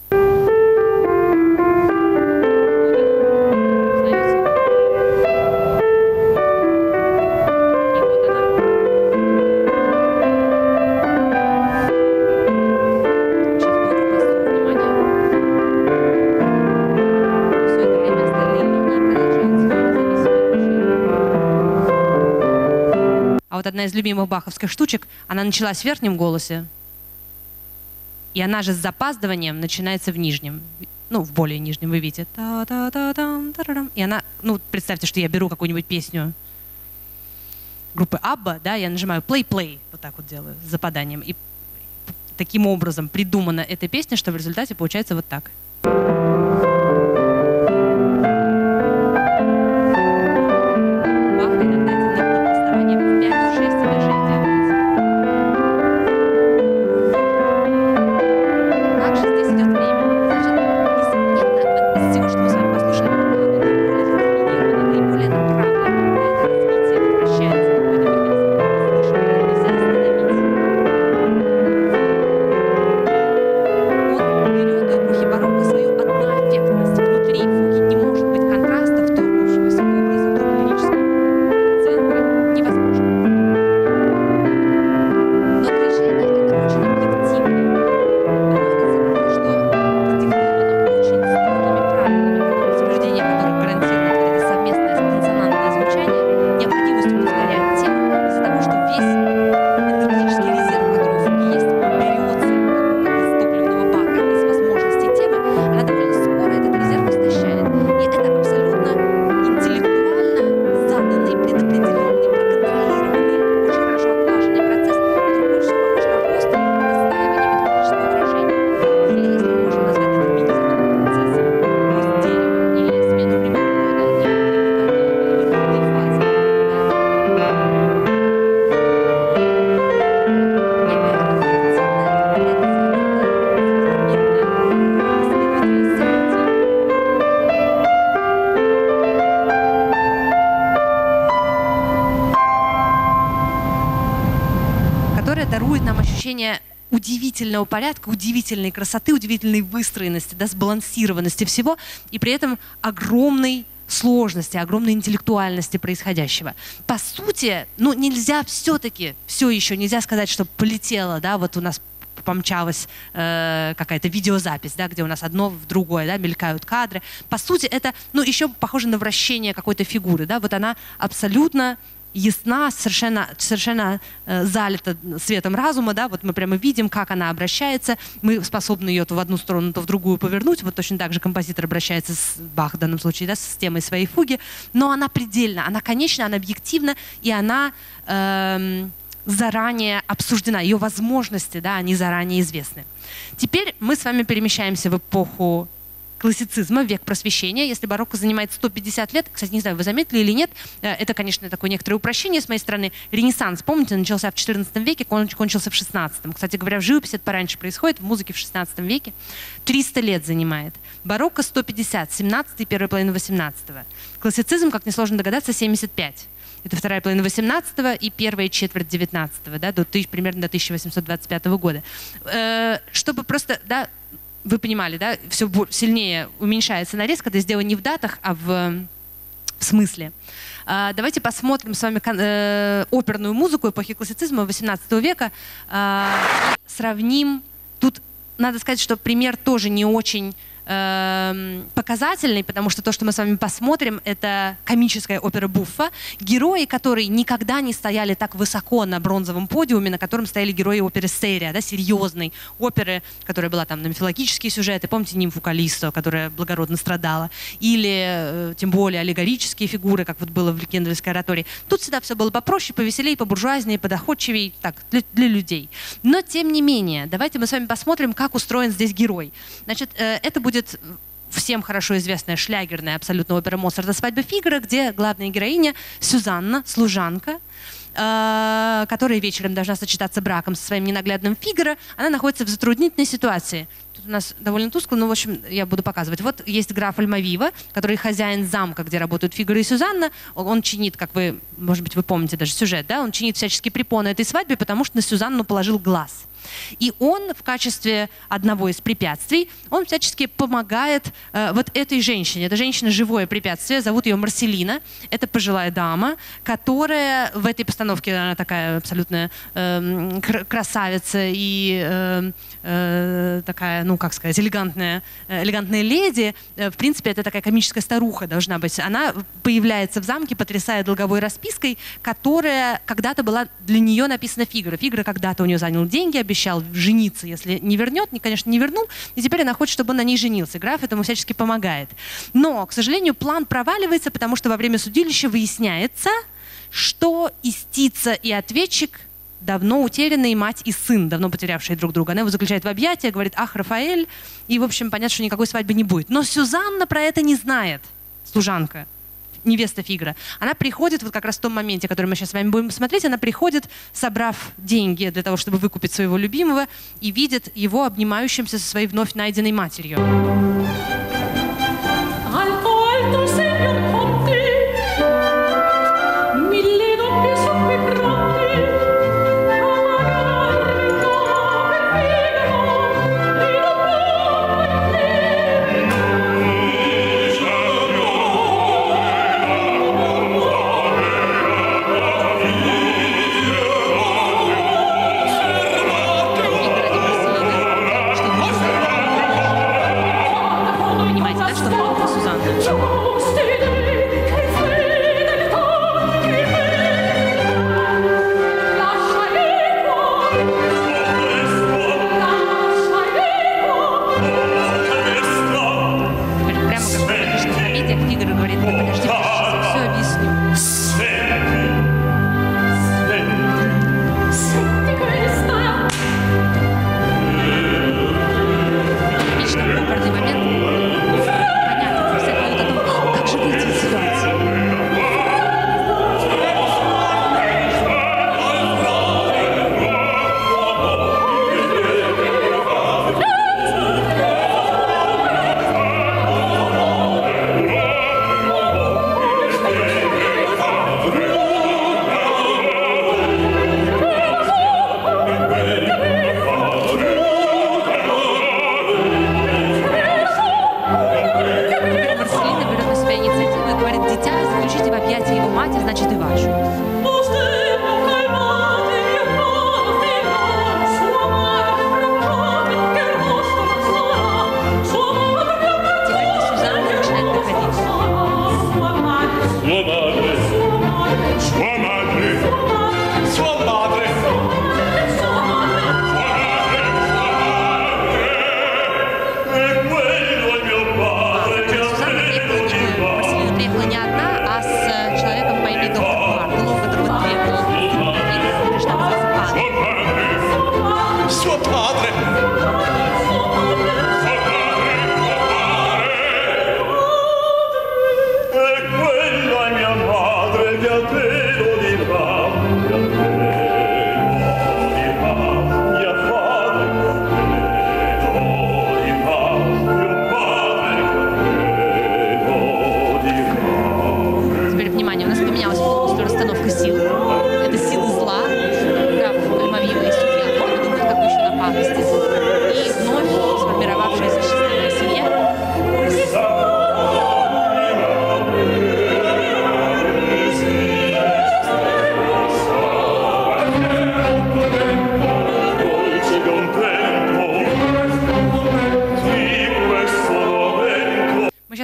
А вот одна из любимых баховских штучек, она началась в верхнем голосе, и она же с запаздыванием начинается в нижнем. Ну, в более нижнем, вы видите. И она, ну, представьте, что я беру какую-нибудь песню группы Абба, да, я нажимаю play-play, вот так вот делаю, с западанием. И таким образом придумана эта песня, что в результате получается вот так. Свою которая дарует нам ощущение удивительного порядка, удивительной красоты, удивительной выстроенности, да, сбалансированности всего, и при этом огромной сложности, огромной интеллектуальности происходящего. По сути, ну, нельзя все-таки, все еще нельзя сказать, что полетело, да, вот у нас помчалась э, какая-то видеозапись, да, где у нас одно в другое, да, мелькают кадры. По сути, это, ну, еще похоже на вращение какой-то фигуры, да, вот она абсолютно ясна, совершенно, совершенно э, залита светом разума, да, вот мы прямо видим, как она обращается, мы способны ее то в одну сторону, то в другую повернуть, вот точно так же композитор обращается, с, Бах в данном случае, да, с темой своей фуги, но она предельна, она конечна, она объективна, и она э, заранее обсуждена, ее возможности, да, они заранее известны. Теперь мы с вами перемещаемся в эпоху классицизма, век просвещения. Если барокко занимает сто пятьдесят лет, кстати, не знаю, вы заметили или нет, это, конечно, такое некоторое упрощение с моей стороны. Ренессанс, помните, начался в четырнадцатом веке, кончился в шестнадцатом. Кстати говоря, в живописи это пораньше происходит, в музыке в шестнадцатом веке. триста лет занимает. Барокко сто пятьдесят, семнадцатый и первая половина восемнадцатого. Классицизм, как несложно догадаться, семьдесят пять. Это вторая половина восемнадцатого и первая четверть девятнадцатого, да, до, примерно до тысяча восемьсот двадцать пятого года. Э, чтобы просто, да, вы понимали, да, все сильнее уменьшается нарез, когда сделано не в датах, а в, в смысле. А, давайте посмотрим с вами э, оперную музыку эпохи классицизма восемнадцатого века. А, сравним. Тут надо сказать, что пример тоже не очень э, показательный, потому что то, что мы с вами посмотрим, это комическая опера Буффа. Герои, которые никогда не стояли так высоко на бронзовом подиуме, на котором стояли герои оперы Серия, да, серьезной оперы, которая была там на мифологические сюжеты. Помните нимфу Каллисто, которая благородно страдала? Или, э, тем более, аллегорические фигуры, как вот было в Ликендельской оратории. Тут всегда все было попроще, повеселее, побуржуазнее, подоходчивее, так, для, для людей. Но, тем не менее, давайте мы с вами посмотрим, как устроен здесь герой. Значит, э, это будет будет всем хорошо известная шлягерная абсолютно опера Моцарта «Свадьба Фигаро», где главная героиня Сюзанна, служанка, э, которая вечером должна сочетаться браком со своим ненаглядным Фигаро, она находится в затруднительной ситуации. Тут у нас довольно тускло, но, в общем, я буду показывать. Вот есть граф Альмавива, который хозяин замка, где работают Фигаро и Сюзанна. Он чинит, как вы, может быть, вы помните даже сюжет, да, он чинит всяческие препоны этой свадьбе, потому что на Сюзанну положил глаз. И он в качестве одного из препятствий, он всячески помогает э, вот этой женщине. Эта женщина — живое препятствие, зовут ее Марселина. Это пожилая дама, которая в этой постановке, она такая абсолютно э, красавица и э, э, такая, ну как сказать, элегантная, элегантная леди. В принципе, это такая комическая старуха должна быть. Она появляется в замке, потрясая долговой распиской, которая когда-то была для нее написана Фигаро. Фигаро когда-то у нее занял деньги, обещал жениться, если не вернет, не, конечно, не вернул, и теперь она хочет, чтобы он на ней женился. Граф этому всячески помогает. Но, к сожалению, план проваливается, потому что во время судилища выясняется, что истица и ответчик давно утерянные мать и сын, давно потерявшие друг друга. Она его заключает в объятия, говорит: «Ах, Рафаэль», и, в общем, понятно, что никакой свадьбы не будет. Но Сюзанна про это не знает, служанка, невеста Фигаро. Она приходит, вот как раз в том моменте, который мы сейчас с вами будем смотреть, она приходит, собрав деньги для того, чтобы выкупить своего любимого, и видит его обнимающимся со своей вновь найденной матерью.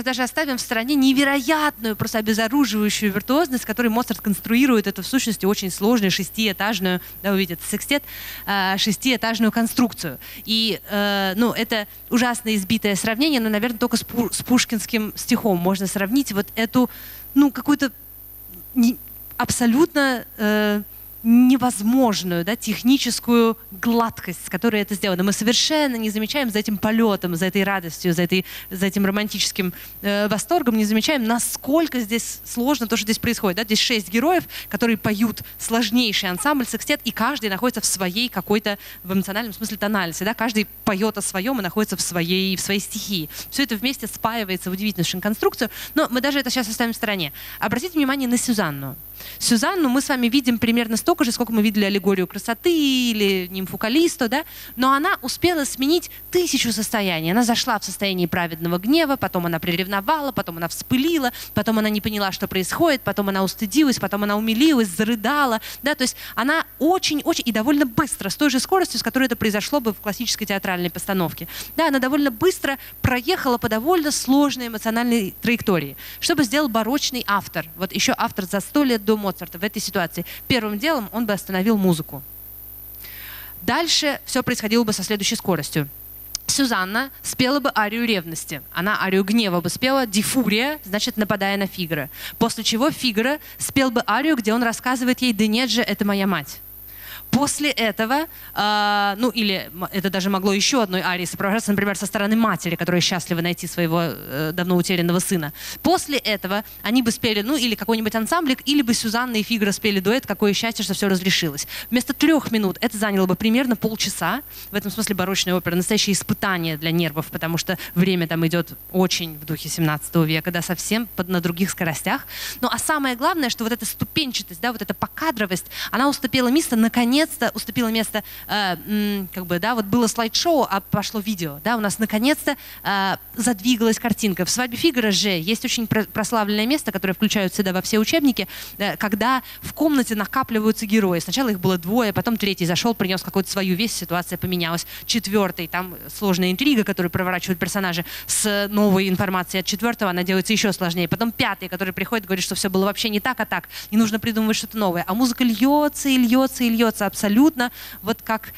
даже оставим в стороне невероятную, просто обезоруживающую виртуозность, которой Моцарт конструирует эту, в сущности, очень сложную шестиэтажную, да, вы видите, секстет, шестиэтажную конструкцию. И, ну, это ужасно избитое сравнение, но, наверное, только с, пу с пушкинским стихом можно сравнить вот эту, ну, какую-то абсолютно э, невозможную, да, техническую гладкость, с которой это сделано. Мы совершенно не замечаем за этим полетом, за этой радостью, за, этой, за этим романтическим э, восторгом, не замечаем, насколько здесь сложно то, что здесь происходит. Да? Здесь шесть героев, которые поют сложнейший ансамбль, секстет, и каждый находится в своей какой-то, в эмоциональном смысле, тональности. Да? Каждый поет о своем и находится в своей, в своей стихии. Все это вместе спаивается в удивительную конструкцию, но мы даже это сейчас оставим в стороне. Обратите внимание на Сюзанну. Сюзанну мы с вами видим примерно столько же, сколько мы видели аллегорию красоты или нимфу Каллисту, да? Но она успела сменить тысячу состояний. Она зашла в состояние праведного гнева, потом она приревновала, потом она вспылила, потом она не поняла, что происходит, потом она устыдилась, потом она умилилась, зарыдала, да? То есть она очень-очень и довольно быстро, с той же скоростью, с которой это произошло бы в классической театральной постановке. Да, она довольно быстро проехала по довольно сложной эмоциональной траектории. Что бы сделал барочный автор? Вот еще автор за сто лет до Моцарта в этой ситуации. Первым делом он бы остановил музыку. Дальше все происходило бы со следующей скоростью. Сюзанна спела бы арию ревности. Она арию гнева бы спела, дифурия, значит, нападая на Фигаро. После чего Фигаро спел бы арию, где он рассказывает ей: «Да нет же, это моя мать». После этого, э, ну или это даже могло еще одной арией сопровождаться, например, со стороны матери, которая счастлива найти своего э, давно утерянного сына. После этого они бы спели, ну или какой-нибудь ансамблик, или бы Сюзанна и Фигаро спели дуэт «Какое счастье, что все разрешилось». Вместо трех минут это заняло бы примерно полчаса. В этом смысле барочная опера — настоящее испытание для нервов, потому что время там идет очень в духе семнадцатого века, да, совсем под, на других скоростях. Ну а самое главное, что вот эта ступенчатость, да, вот эта покадровость, она уступила место наконец наконец-то уступило место, э, как бы, да, вот было слайд-шоу, а пошло видео, да, у нас наконец-то э, задвигалась картинка. В «Свадьбе Фигаро» же есть очень прославленное место, которое включают всегда во все учебники, э, когда в комнате накапливаются герои. Сначала их было двое, потом третий зашел, принес какую-то свою весть, ситуация поменялась. Четвертый, там сложная интрига, которую проворачивают персонажи, с новой информацией от четвертого она делается еще сложнее. Потом пятый, который приходит, говорит, что все было вообще не так, а так, и нужно придумывать что-то новое. А музыка льется и льется и льется абсолютно, вот как,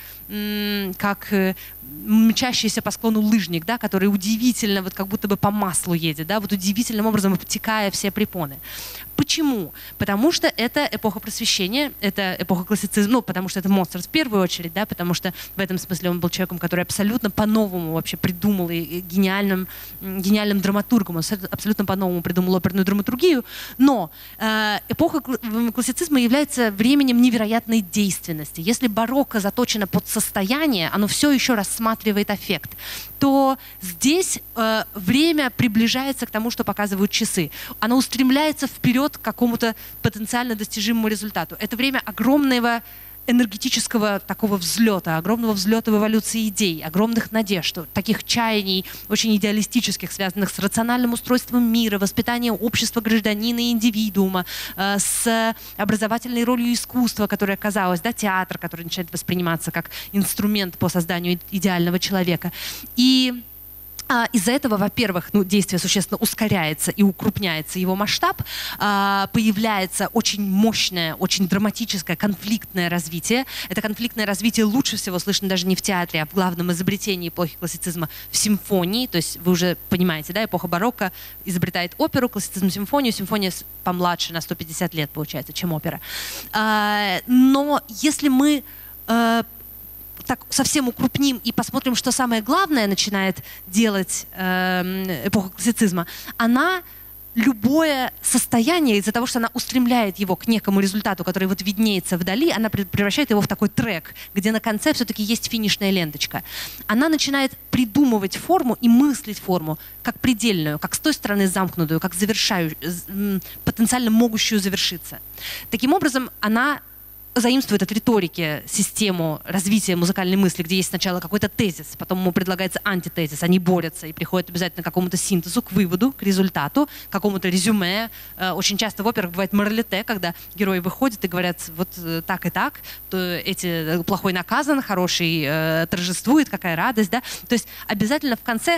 как мчащийся по склону лыжник, да, который удивительно, вот как будто бы по маслу едет, да, вот удивительным образом обтекая все препоны. Почему? Потому что это эпоха просвещения, это эпоха классицизма, ну, потому что это Моцарт в первую очередь, да, потому что в этом смысле он был человеком, который абсолютно по-новому вообще придумал, и гениальным, гениальным драматургом, он абсолютно по-новому придумал оперную драматургию, но э, эпоха классицизма является временем невероятной действенности. Если барокко заточено под состояние, оно все еще рассматривает аффект, то здесь э, время приближается к тому, что показывают часы. Оно устремляется вперед к какому-то потенциально достижимому результату. Это время огромного энергетического такого взлета, огромного взлета в эволюции идей, огромных надежд, таких чаяний, очень идеалистических, связанных с рациональным устройством мира, воспитанием общества гражданина и индивидуума, э, с образовательной ролью искусства, которое оказалось, да, театр, который начинает восприниматься как инструмент по созданию идеального человека. И А, из-за этого, во-первых, ну, действие существенно ускоряется и укрупняется его масштаб, а, появляется очень мощное, очень драматическое, конфликтное развитие. Это конфликтное развитие лучше всего слышно даже не в театре, а в главном изобретении эпохи классицизма — в симфонии. То есть вы уже понимаете, да, эпоха барокко изобретает оперу, классицизм — симфонию. Симфония помладше на сто пятьдесят лет, получается, чем опера. А, но если мы а, так совсем укрупним и посмотрим, что самое главное начинает делать э, эпоха классицизма, она любое состояние, из-за того, что она устремляет его к некому результату, который вот виднеется вдали, она превращает его в такой трек, где на конце все-таки есть финишная ленточка. Она начинает придумывать форму и мыслить форму как предельную, как с той стороны замкнутую, как завершающую, потенциально могущую завершиться. Таким образом, она заимствует от риторики систему развития музыкальной мысли, где есть сначала какой-то тезис, потом ему предлагается антитезис, они борются и приходят обязательно к какому-то синтезу, к выводу, к результату, к какому-то резюме. Очень часто в операх бывает моралите, когда герои выходят и говорят вот так и так, то эти плохой наказан, хороший торжествует, какая радость, да. То есть обязательно в конце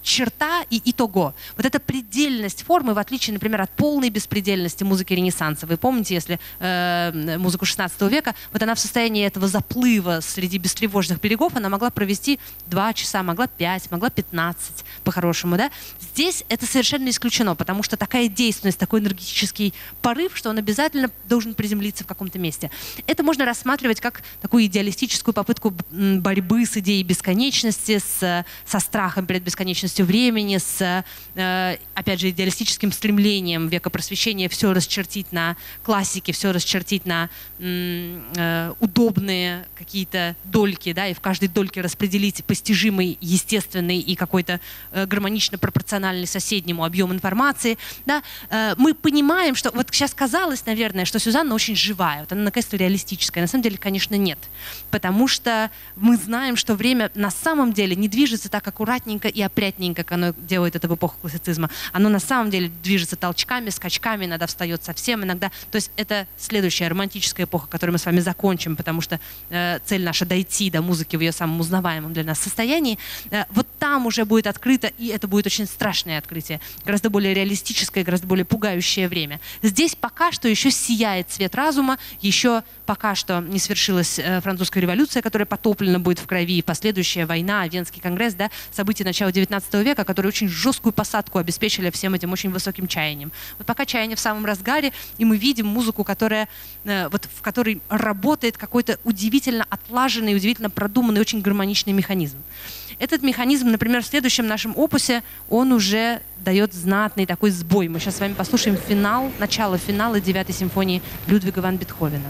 черта и итого. Вот эта предельность формы, в отличие, например, от полной беспредельности музыки Ренессанса. Вы помните, если э, музыку шестнадцатого века, вот она в состоянии этого заплыва среди бестревожных берегов, она могла провести два часа, могла пять, могла пятнадцать, по-хорошему, да? Здесь это совершенно исключено, потому что такая действенность, такой энергетический порыв, что он обязательно должен приземлиться в каком-то месте. Это можно рассматривать как такую идеалистическую попытку борьбы с идеей бесконечности, с, со страхом перед бесконечностью времени, с, э, опять же, идеалистическим стремлением века просвещения все расчертить на классике, все расчертить на э, удобные какие-то дольки, да, и в каждой дольке распределить постижимый, естественный и какой-то э, гармонично пропорциональный соседнему объем информации. Да. Э, мы понимаем, что вот сейчас казалось, наверное, что Сюзанна очень живая, вот она наконец-то реалистическая. На самом деле, конечно, нет. Потому что мы знаем, что время на самом деле не движется так аккуратненько и опрятненько, как оно делает это в эпоху классицизма. Оно на самом деле движется толчками, скачками, иногда встает совсем, иногда... То есть это следующая романтическая эпоха, которую мы с вами закончим, потому что э, цель наша дойти до музыки в ее самом узнаваемом для нас состоянии. Э, вот там уже будет открыто, и это будет очень страшное открытие, гораздо более реалистическое, гораздо более пугающее время. Здесь пока что еще сияет цвет разума, еще пока что не свершилась э, французская революция, которая потоплена будет в крови, последующая война, Венский конгресс, да, события начала девятнадцатого века, которые очень жесткую посадку обеспечили всем этим очень высоким чаянием. Вот пока чаяние в самом разгаре, и мы видим музыку, которая, э, вот, в которой работает какой-то удивительно отлаженный, удивительно продуманный, очень гармоничный механизм. Этот механизм, например, в следующем нашем опусе, он уже дает знатный такой сбой. Мы сейчас с вами послушаем финал, начало финала девятой симфонии Людвига ван Бетховена.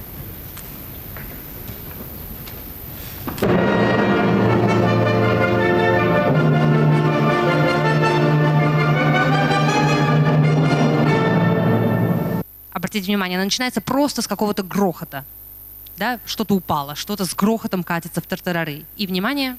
Обратите внимание, она начинается просто с какого-то грохота. Да? Что-то упало, что-то с грохотом катится в тартарары. И, внимание...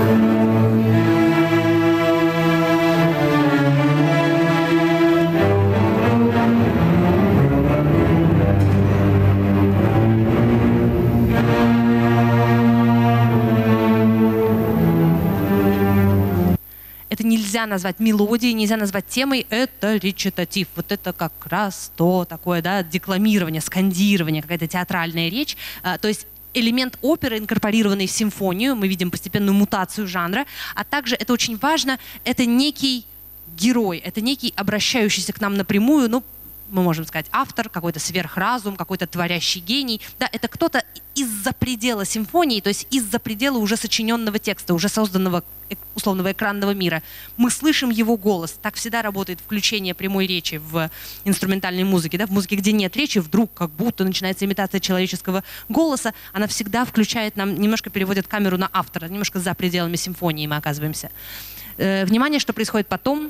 Это нельзя назвать мелодией, нельзя назвать темой, это речитатив. Вот это как раз то такое, да, декламирование, скандирование, какая-то театральная речь. А, то есть элемент оперы, инкорпорированный в симфонию, мы видим постепенную мутацию жанра, а также, это очень важно, это некий герой, это некий обращающийся к нам напрямую, ну, мы можем сказать, автор, какой-то сверхразум, какой-то творящий гений. Да, это кто-то из-за предела симфонии, то есть из-за предела уже сочиненного текста, уже созданного условного экранного мира. Мы слышим его голос. Так всегда работает включение прямой речи в инструментальной музыке. Да? В музыке, где нет речи, вдруг как будто начинается имитация человеческого голоса. Она всегда включает нам, немножко переводит камеру на автора, немножко за пределами симфонии мы оказываемся. Э, внимание, что происходит потом.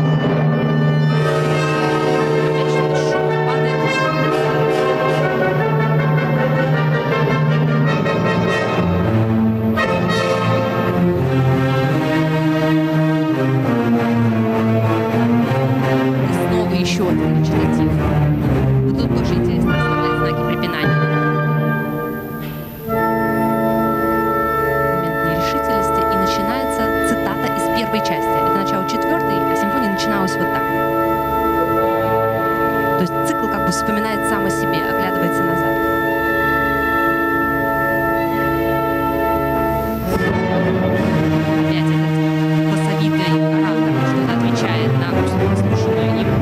Вспоминает сам о себе, оглядывается назад. Опять этот басовитый оратор что-то отвечает на прослушанную им.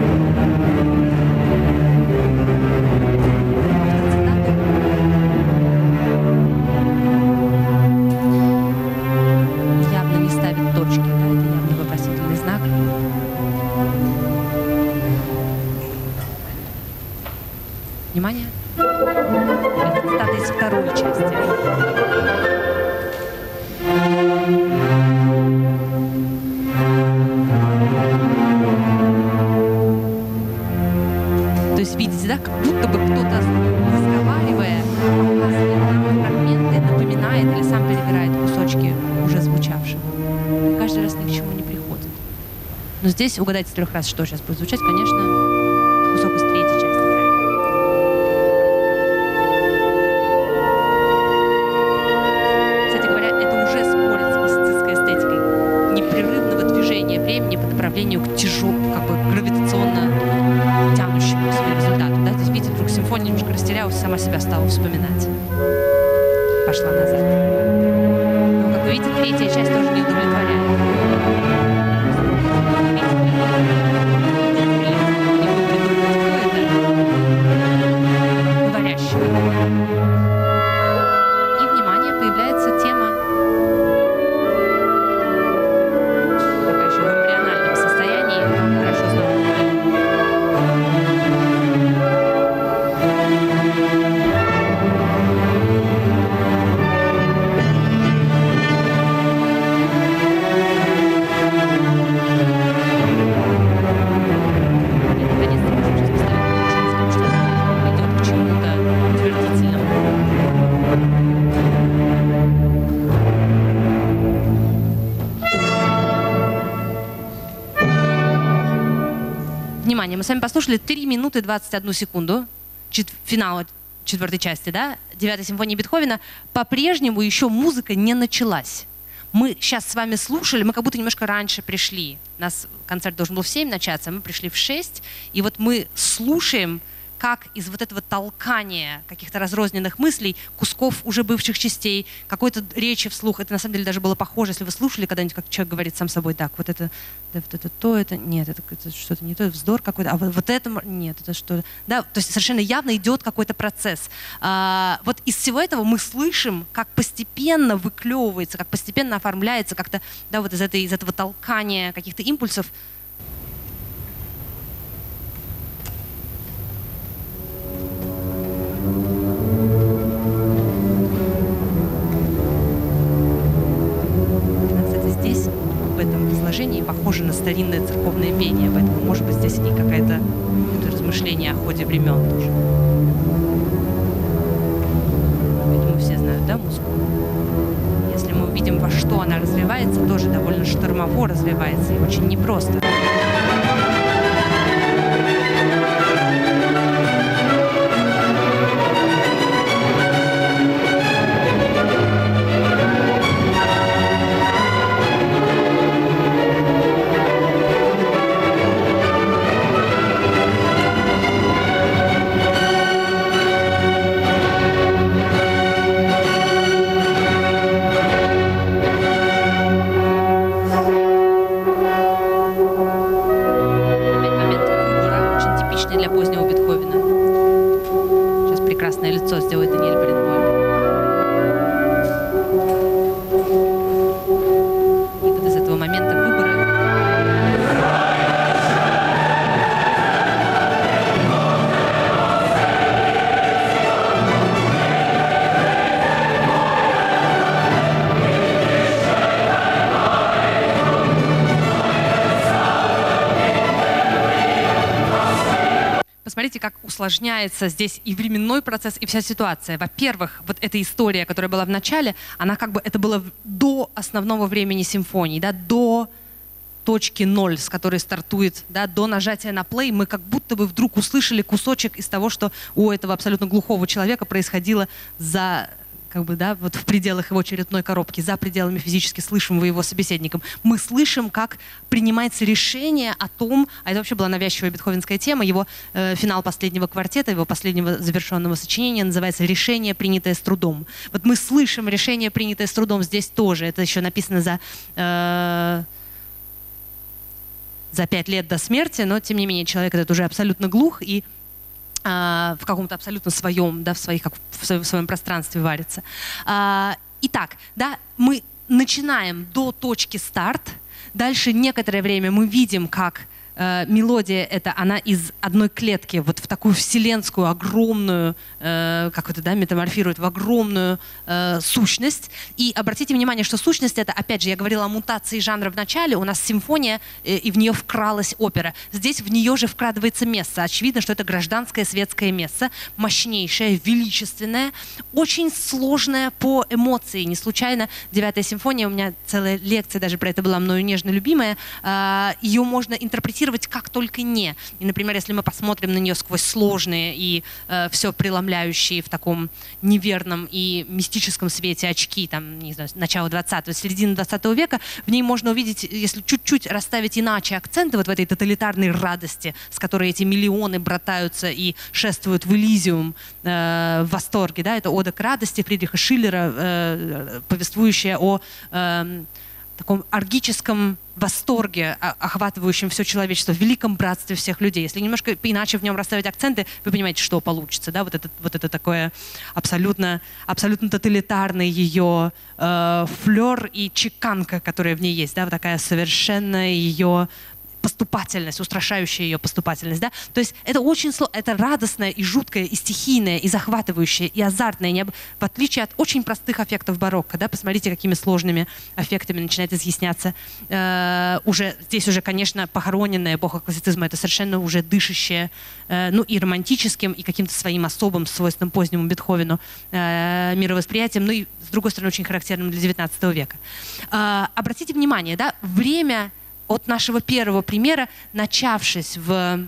Явно не ставит точки, да, это явно вопросительный знак. Внимание. Это цитата из второй части. То есть, видите, да, как будто бы кто-то, разговаривая, показывает нам фрагменты, напоминает или сам перебирает кусочки уже звучавшего. И каждый раз ни к чему не приходит. Но здесь угадайте с трех раз, что сейчас будет звучать, конечно, кусок из третьей части. Непрерывного движения. вспоминать. Пошла назад. Но, как вы видите, третья часть тоже не удовлетворяет. И, внимание, появляется тема, пока еще в эмбриональном состоянии, хорошо знакомая. Внимание, мы с вами послушали три минуты двадцать одну секунду чет финала четвертой части, да, девятой симфонии Бетховена. По-прежнему еще музыка не началась. Мы сейчас с вами слушали, мы как будто немножко раньше пришли. У нас концерт должен был в семь начаться, мы пришли в шесть. И вот мы слушаем, как из вот этого толкания каких-то разрозненных мыслей, кусков уже бывших частей, какой-то речи вслух, это на самом деле даже было похоже, если вы слушали когда-нибудь, как человек говорит сам собой, так, вот это, да, вот это то, это, нет, это, это что-то не то, вздор какой-то, а вот, вот это, нет, это что, да, то есть совершенно явно идет какой-то процесс. А, вот из всего этого мы слышим, как постепенно выклевывается, как постепенно оформляется как-то, да, вот из, этой, из этого толкания каких-то импульсов. Похоже на старинное церковное пение, поэтому, может быть, здесь и какое-то размышление о ходе времен тоже. Поэтому все знают, да, музыку? Если мы увидим, во что она развивается, тоже довольно штормово развивается и очень непросто. Посмотрите, как усложняется здесь и временной процесс, и вся ситуация. Во-первых, вот эта история, которая была в начале, она как бы, это было до основного времени симфонии, да, до точки ноль, с которой стартует, да, до нажатия на play, мы как будто бы вдруг услышали кусочек из того, что у этого абсолютно глухого человека происходило за... как бы, да, вот в пределах его черепной коробки, за пределами физически слышимого его собеседником. Мы слышим, как принимается решение о том, а это вообще была навязчивая бетховенская тема, его э, финал последнего квартета, его последнего завершенного сочинения называется «Решение, принятое с трудом». Вот мы слышим решение, принятое с трудом здесь тоже. Это еще написано за... Э, за пять лет до смерти, но, тем не менее, человек этот уже абсолютно глух и в каком-то абсолютно своем, да, в, своих, как в своем пространстве варится. Итак, да, мы начинаем до точки старт. Дальше некоторое время мы видим, как э, мелодия эта, она из одной клетки вот в такую вселенскую огромную, э, как это, да, метаморфирует в огромную э, сущность. И обратите внимание, что сущность это, опять же, я говорила о мутации жанра в начале, у нас симфония, э, и в нее вкралась опера. Здесь в нее же вкрадывается месса. Очевидно, что это гражданское светское месса, мощнейшее, величественное, очень сложное по эмоции. Не случайно девятая симфония, у меня целая лекция даже про это была мною нежно любимая, э, ее можно интерпретировать интерпретировать как только не. И, например, если мы посмотрим на нее сквозь сложные и э, все преломляющие в таком неверном и мистическом свете очки, там, не знаю, начала двадцатого, середины двадцатого века, в ней можно увидеть, если чуть-чуть расставить иначе акценты вот в этой тоталитарной радости, с которой эти миллионы братаются и шествуют в Элизиум э, в восторге. Да? Это ода к радости Фридриха Шиллера, э, повествующая о э, таком оргическом восторге, охватывающем все человечество, в великом братстве всех людей. Если немножко иначе в нем расставить акценты, вы понимаете, что получится. Да? Вот, это, вот это такое абсолютно, абсолютно тоталитарный ее э, флер и чеканка, которая в ней есть. Да? Вот такая совершенная ее поступательность, устрашающая ее поступательность. Да? То есть это очень сложно, это радостное и жуткое, и стихийное, и захватывающее, и азартное, не, в отличие от очень простых аффектов барокко. Да? Посмотрите, какими сложными аффектами начинает изъясняться. Э, уже, здесь уже, конечно, похороненная эпоха классицизма, это совершенно уже дышащее, э, ну и романтическим, и каким-то своим особым, свойственным позднему Бетховену э, мировосприятием, ну и, с другой стороны, очень характерным для девятнадцатого века. Э, обратите внимание, да, время от нашего первого примера, начавшись в,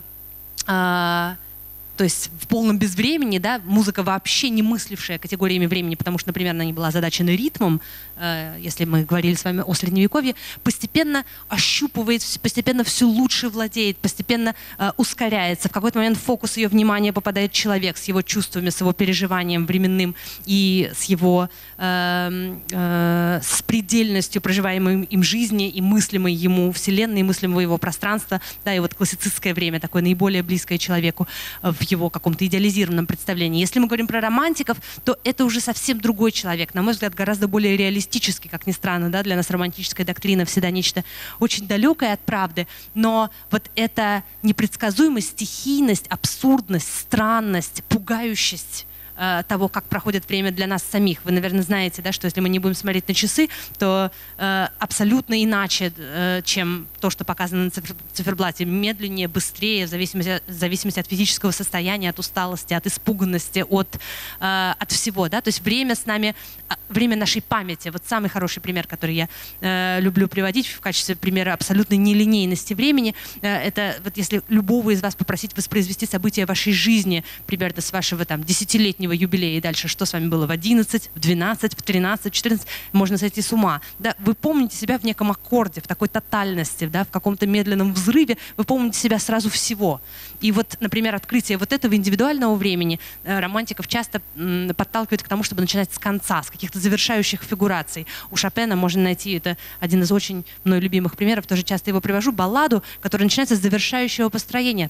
э, то есть в полном безвремени, да, музыка вообще не мыслившая категориями времени, потому что, например, она не была озадачена ритмом, э, если мы говорили с вами о Средневековье, постепенно ощупывает, постепенно все лучше владеет, постепенно э, ускоряется. В какой-то момент в фокус ее внимания попадает человек с его чувствами, с его переживанием временным и с его э, э, с предельностью проживаемой им жизни и мыслимой ему вселенной, и мыслимого его пространства. Да, и вот классицистское время, такое наиболее близкое человеку в его каком-то идеализированном представлении. Если мы говорим про романтиков, то это уже совсем другой человек. На мой взгляд, гораздо более реалистический, как ни странно, да, для нас романтическая доктрина всегда нечто очень далекое от правды. Но вот эта непредсказуемость, стихийность, абсурдность, странность, пугающесть того, как проходит время для нас самих. Вы, наверное, знаете, да, что если мы не будем смотреть на часы, то э, абсолютно иначе, э, чем то, что показано на цифер, циферблате, медленнее, быстрее, в зависимости, в зависимости от физического состояния, от усталости, от испуганности, от, э, от всего. Да? То есть время с нами, время нашей памяти. Вот самый хороший пример, который я э, люблю приводить в качестве примера абсолютной нелинейности времени, э, это вот если любого из вас попросить воспроизвести события вашей жизни, примерно с вашего там десятилетнего юбилея и дальше, что с вами было в одиннадцать, в двенадцать, в тринадцать, в четырнадцать, можно сойти с ума. Да? Вы помните себя в неком аккорде, в такой тотальности, да? В каком-то медленном взрыве, вы помните себя сразу всего. И вот, например, открытие вот этого индивидуального времени э, романтиков часто м, подталкивает к тому, чтобы начинать с конца, с каких-то завершающих фигураций. У Шопена можно найти, это один из очень мной любимых примеров, тоже часто его привожу, балладу, которая начинается с завершающего построения.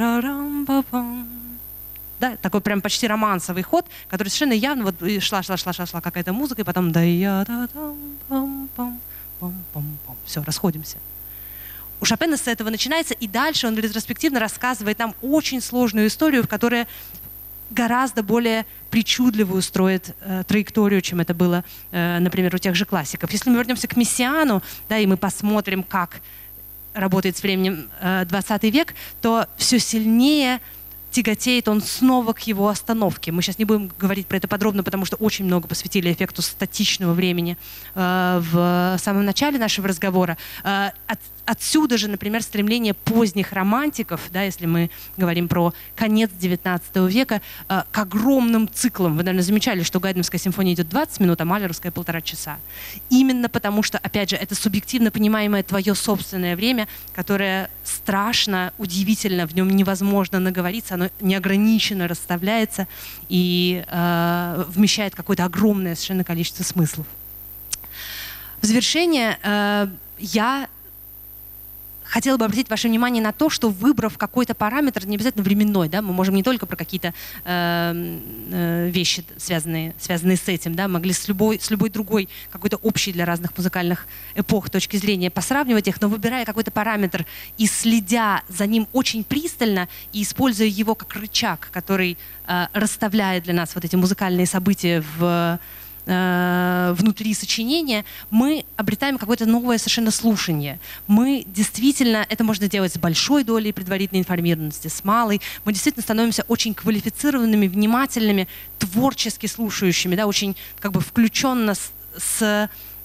Да, такой прям почти романсовый ход, который совершенно явно вот шла, шла, шла, шла, шла какая-то музыка, и потом да я да там пам пам пам пам пам, все, расходимся. У Шопена с этого начинается, и дальше он ретроспективно рассказывает нам очень сложную историю, в которой гораздо более причудливую строит э, траекторию, чем это было, э, например, у тех же классиков. Если мы вернемся к Мессиану, да, и мы посмотрим, как работает с временем э, двадцатый век, то все сильнее тяготеет он снова к его остановке. Мы сейчас не будем говорить про это подробно, потому что очень много посвятили эффекту статичного времени э, в самом начале нашего разговора. Э, от, отсюда же, например, стремление поздних романтиков, да, если мы говорим про конец девятнадцатого века, э, к огромным циклам. Вы, наверное, замечали, что Гайдновская симфония идет двадцать минут, а Малеровская полтора часа. Именно потому что, опять же, это субъективно понимаемое твое собственное время, которое страшно, удивительно, в нем невозможно наговориться, оно неограниченно расставляется и э, вмещает какое-то огромное совершенно количество смыслов. В завершение э, я хотела бы обратить ваше внимание на то, что, выбрав какой-то параметр, не обязательно временной, да, мы можем не только про какие-то э, э, вещи, связанные, связанные с этим, да, могли с любой, с любой другой, какой-то общей для разных музыкальных эпох точки зрения посравнивать их, но выбирая какой-то параметр и следя за ним очень пристально и используя его как рычаг, который э, расставляет для нас вот эти музыкальные события в внутри сочинения, мы обретаем какое-то новое совершенно слушание. Мы действительно, это можно делать с большой долей предварительной информированности, с малой. Мы действительно становимся очень квалифицированными, внимательными, творчески слушающими, да, очень как бы включенно с, с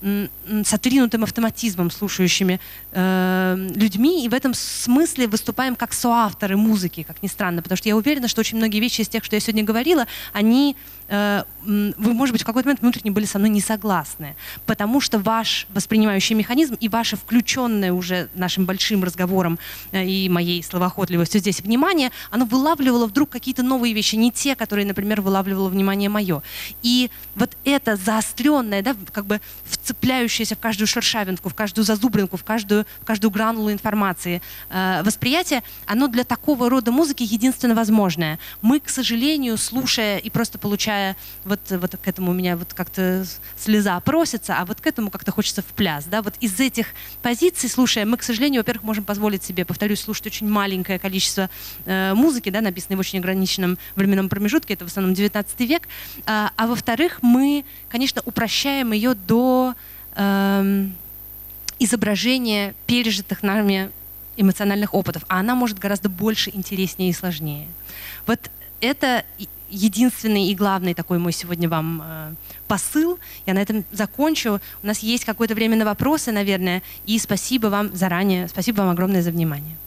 с отринутым автоматизмом слушающими э, людьми, и в этом смысле выступаем как соавторы музыки, как ни странно, потому что я уверена, что очень многие вещи из тех, что я сегодня говорила, они, э, вы, может быть, в какой-то момент внутренне были со мной не согласны, потому что ваш воспринимающий механизм и ваше включенное уже нашим большим разговором э, и моей словоохотливостью здесь внимание, оно вылавливало вдруг какие-то новые вещи, не те, которые, например, вылавливало внимание мое. И вот это заостренное, да, как бы вцепляющееся в каждую шершавинку, в каждую зазубринку, в каждую, в каждую гранулу информации э, восприятие, оно для такого рода музыки единственно возможное. Мы, к сожалению, слушая и просто получая, вот, вот к этому у меня вот как-то слеза просится, а вот к этому как-то хочется в пляс. Да? Вот из этих позиций, слушая, мы, к сожалению, во-первых, можем позволить себе, повторюсь, слушать очень маленькое количество э, музыки, да, написанной в очень ограниченном временном промежутке, это в основном девятнадцатый век, а, а во-вторых, мы, конечно, упрощаем ее до э, изображения пережитых нами эмоциональных опытов, а она может гораздо больше, интереснее и сложнее. Вот это единственный и главный такой мой сегодня вам э, посыл. Я на этом закончу. У нас есть какое-то время на вопросы, наверное, и спасибо вам заранее, спасибо вам огромное за внимание.